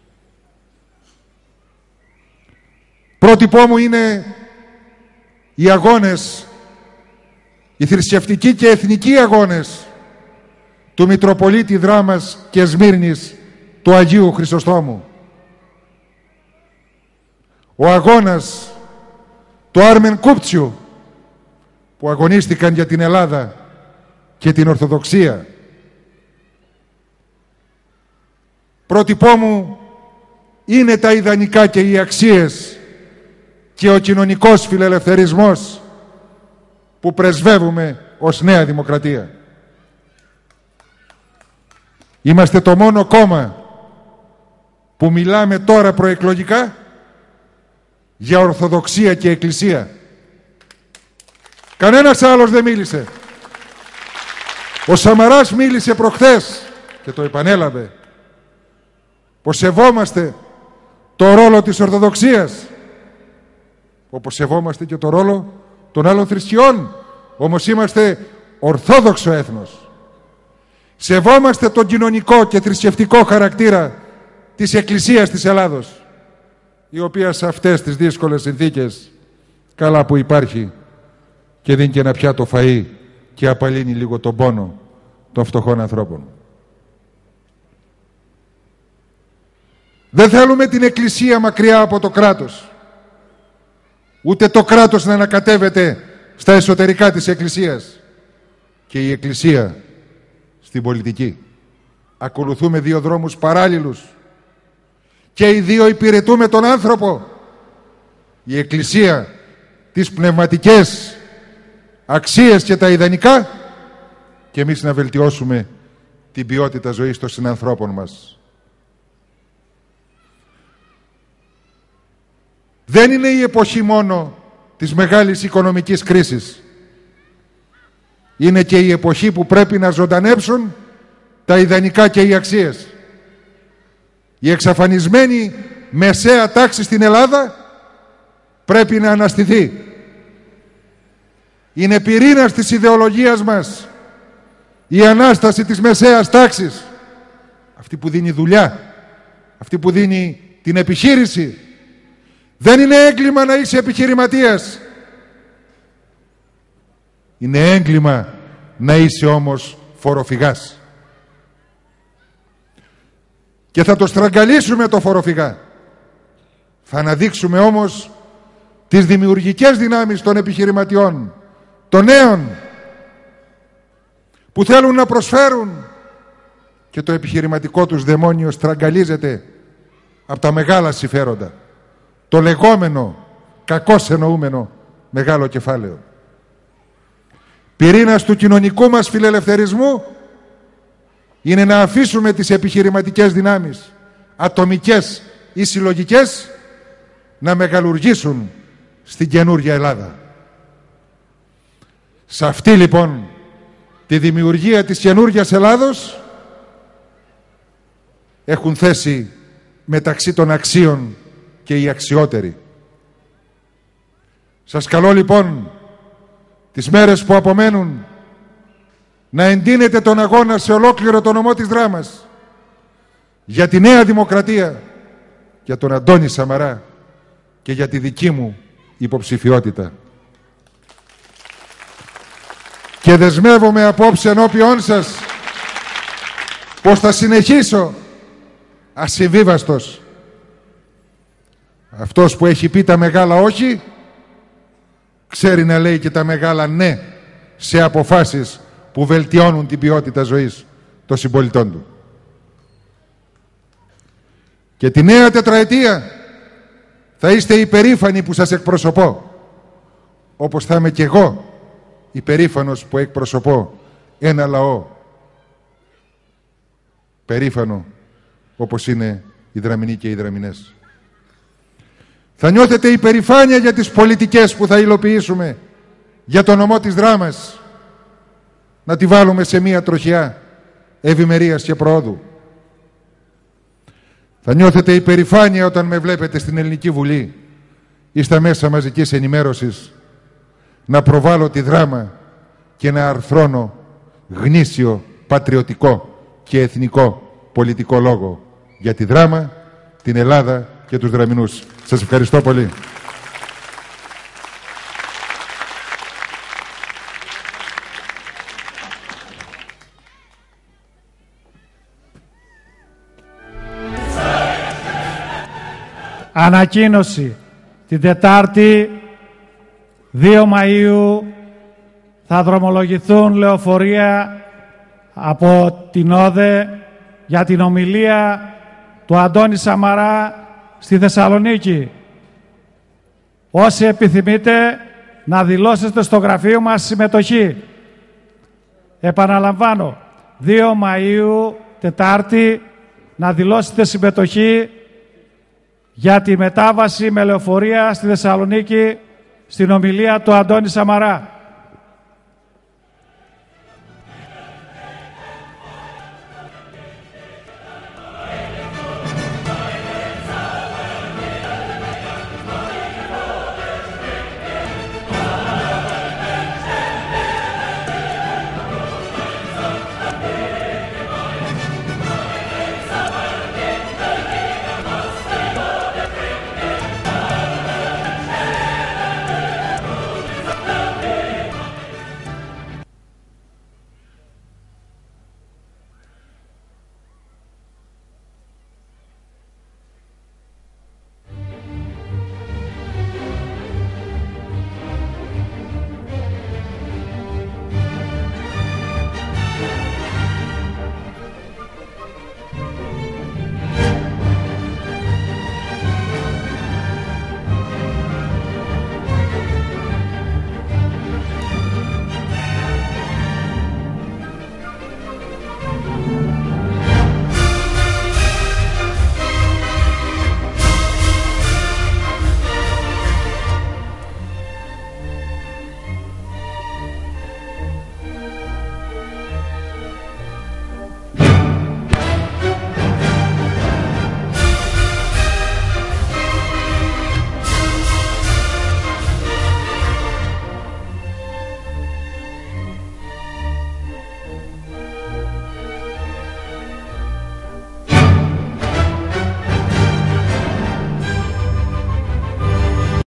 Πρότυπό μου είναι οι αγώνες, οι θρησκευτικοί και εθνικοί αγώνες του Μητροπολίτη Δράμας και Σμύρνης του Αγίου Χρυσοστόμου. Ο αγώνας του Άρμεν Κούπτσιου που αγωνίστηκαν για την Ελλάδα και την Ορθοδοξία. Πρότυπό μου είναι τα ιδανικά και οι αξίες και ο κοινωνικός φιλελευθερισμός που πρεσβεύουμε ως Νέα Δημοκρατία. Είμαστε το μόνο κόμμα που μιλάμε τώρα προεκλογικά για Ορθοδοξία και Εκκλησία. Κανένας άλλος δεν μίλησε. Ο Σαμαράς μίλησε προχθές και το επανέλαβε πως σεβόμαστε το ρόλο της Ορθοδοξίας, όπως σεβόμαστε και το ρόλο των άλλων θρησκειών, όμως είμαστε ορθόδοξο έθνος. Σεβόμαστε τον κοινωνικό και θρησκευτικό χαρακτήρα της Εκκλησίας της Ελλάδος, η οποία σε αυτές τις δύσκολες συνθήκες καλά που υπάρχει και δίνει και ένα πιάτο φαΐ και απαλύνει λίγο τον πόνο των φτωχών ανθρώπων. Δεν θέλουμε την Εκκλησία μακριά από το κράτος, ούτε το κράτος να ανακατεύεται στα εσωτερικά της Εκκλησίας και η Εκκλησία στην πολιτική. Ακολουθούμε δύο δρόμους παράλληλους και οι δύο υπηρετούμε τον άνθρωπο. Η Εκκλησία τις πνευματικές αξίες και τα ιδανικά και εμείς να βελτιώσουμε την ποιότητα ζωής των συνανθρώπων μας. Δεν είναι η εποχή μόνο της μεγάλης οικονομικής κρίσης. Είναι και η εποχή που πρέπει να ζωντανέψουν τα ιδανικά και οι αξίες. Η εξαφανισμένη μεσαία τάξη στην Ελλάδα πρέπει να αναστηθεί. Είναι πυρήνας της ιδεολογίας μας η Ανάσταση της μεσαίας τάξης, αυτή που δίνει δουλειά, αυτή που δίνει την επιχείρηση. Δεν είναι έγκλημα να είσαι επιχειρηματίας. Είναι έγκλημα να είσαι όμως φοροφυγάς. Και θα το στραγγαλίσουμε το φοροφυγά. Θα αναδείξουμε όμως τις δημιουργικές δυνάμεις των επιχειρηματιών, των νέων, που θέλουν να προσφέρουν, και το επιχειρηματικό τους δαιμόνιο στραγγαλίζεται από τα μεγάλα συμφέροντα, το λεγόμενο κακώς εννοούμενο μεγάλο κεφάλαιο. Πυρήνας του κοινωνικού μας φιλελευθερισμού είναι να αφήσουμε τις επιχειρηματικές δυνάμεις, ατομικές ή συλλογικές, να μεγαλουργήσουν στην καινούργια Ελλάδα. Σε αυτή λοιπόν τη δημιουργία της καινούργιας Ελλάδος έχουν θέση μεταξύ των αξίων και οι αξιότεροι. Σας καλώ λοιπόν τις μέρες που απομένουν να εντείνετε τον αγώνα σε ολόκληρο το νομό της Δράμας για τη Νέα Δημοκρατία, για τον Αντώνη Σαμαρά και για τη δική μου υποψηφιότητα. Και δεσμεύομαι απόψε ενώπιόν σας πως θα συνεχίσω ασυμβίβαστος. Αυτός που έχει πει τα μεγάλα όχι, ξέρει να λέει και τα μεγάλα ναι σε αποφάσεις που βελτιώνουν την ποιότητα ζωής των συμπολιτών του. Και τη νέα τετραετία θα είστε υπερήφανοι που σας εκπροσωπώ, όπως θα είμαι και εγώ υπερήφανος που εκπροσωπώ ένα λαό περήφανο όπως είναι οι Δραμηνοί και οι Δραμηνές. Θα νιώθετε υπερηφάνεια για τις πολιτικές που θα υλοποιήσουμε για το νομό της Δράμας, να τη βάλουμε σε μία τροχιά ευημερίας και προόδου. Θα νιώθετε υπερηφάνεια όταν με βλέπετε στην Ελληνική Βουλή ή στα μέσα μαζικής ενημέρωσης να προβάλλω τη Δράμα και να αρθρώνω γνήσιο, πατριωτικό και εθνικό πολιτικό λόγο για τη Δράμα, την Ελλάδα και τους Δραμηνούς. Σας ευχαριστώ πολύ. Ανακοίνωση. Την Τετάρτη δύο Μαΐου θα δρομολογηθούν λεωφορεία από την ΟΔΕ για την ομιλία του Αντώνη Σαμαρά στη Θεσσαλονίκη. Όσοι επιθυμείτε να δηλώσετε στο γραφείο μας συμμετοχή. Επαναλαμβάνω, δύο Μαΐου, Τετάρτη, να δηλώσετε συμμετοχή για τη μετάβαση με λεωφορεία στη Θεσσαλονίκη στην ομιλία του Αντώνη Σαμαρά.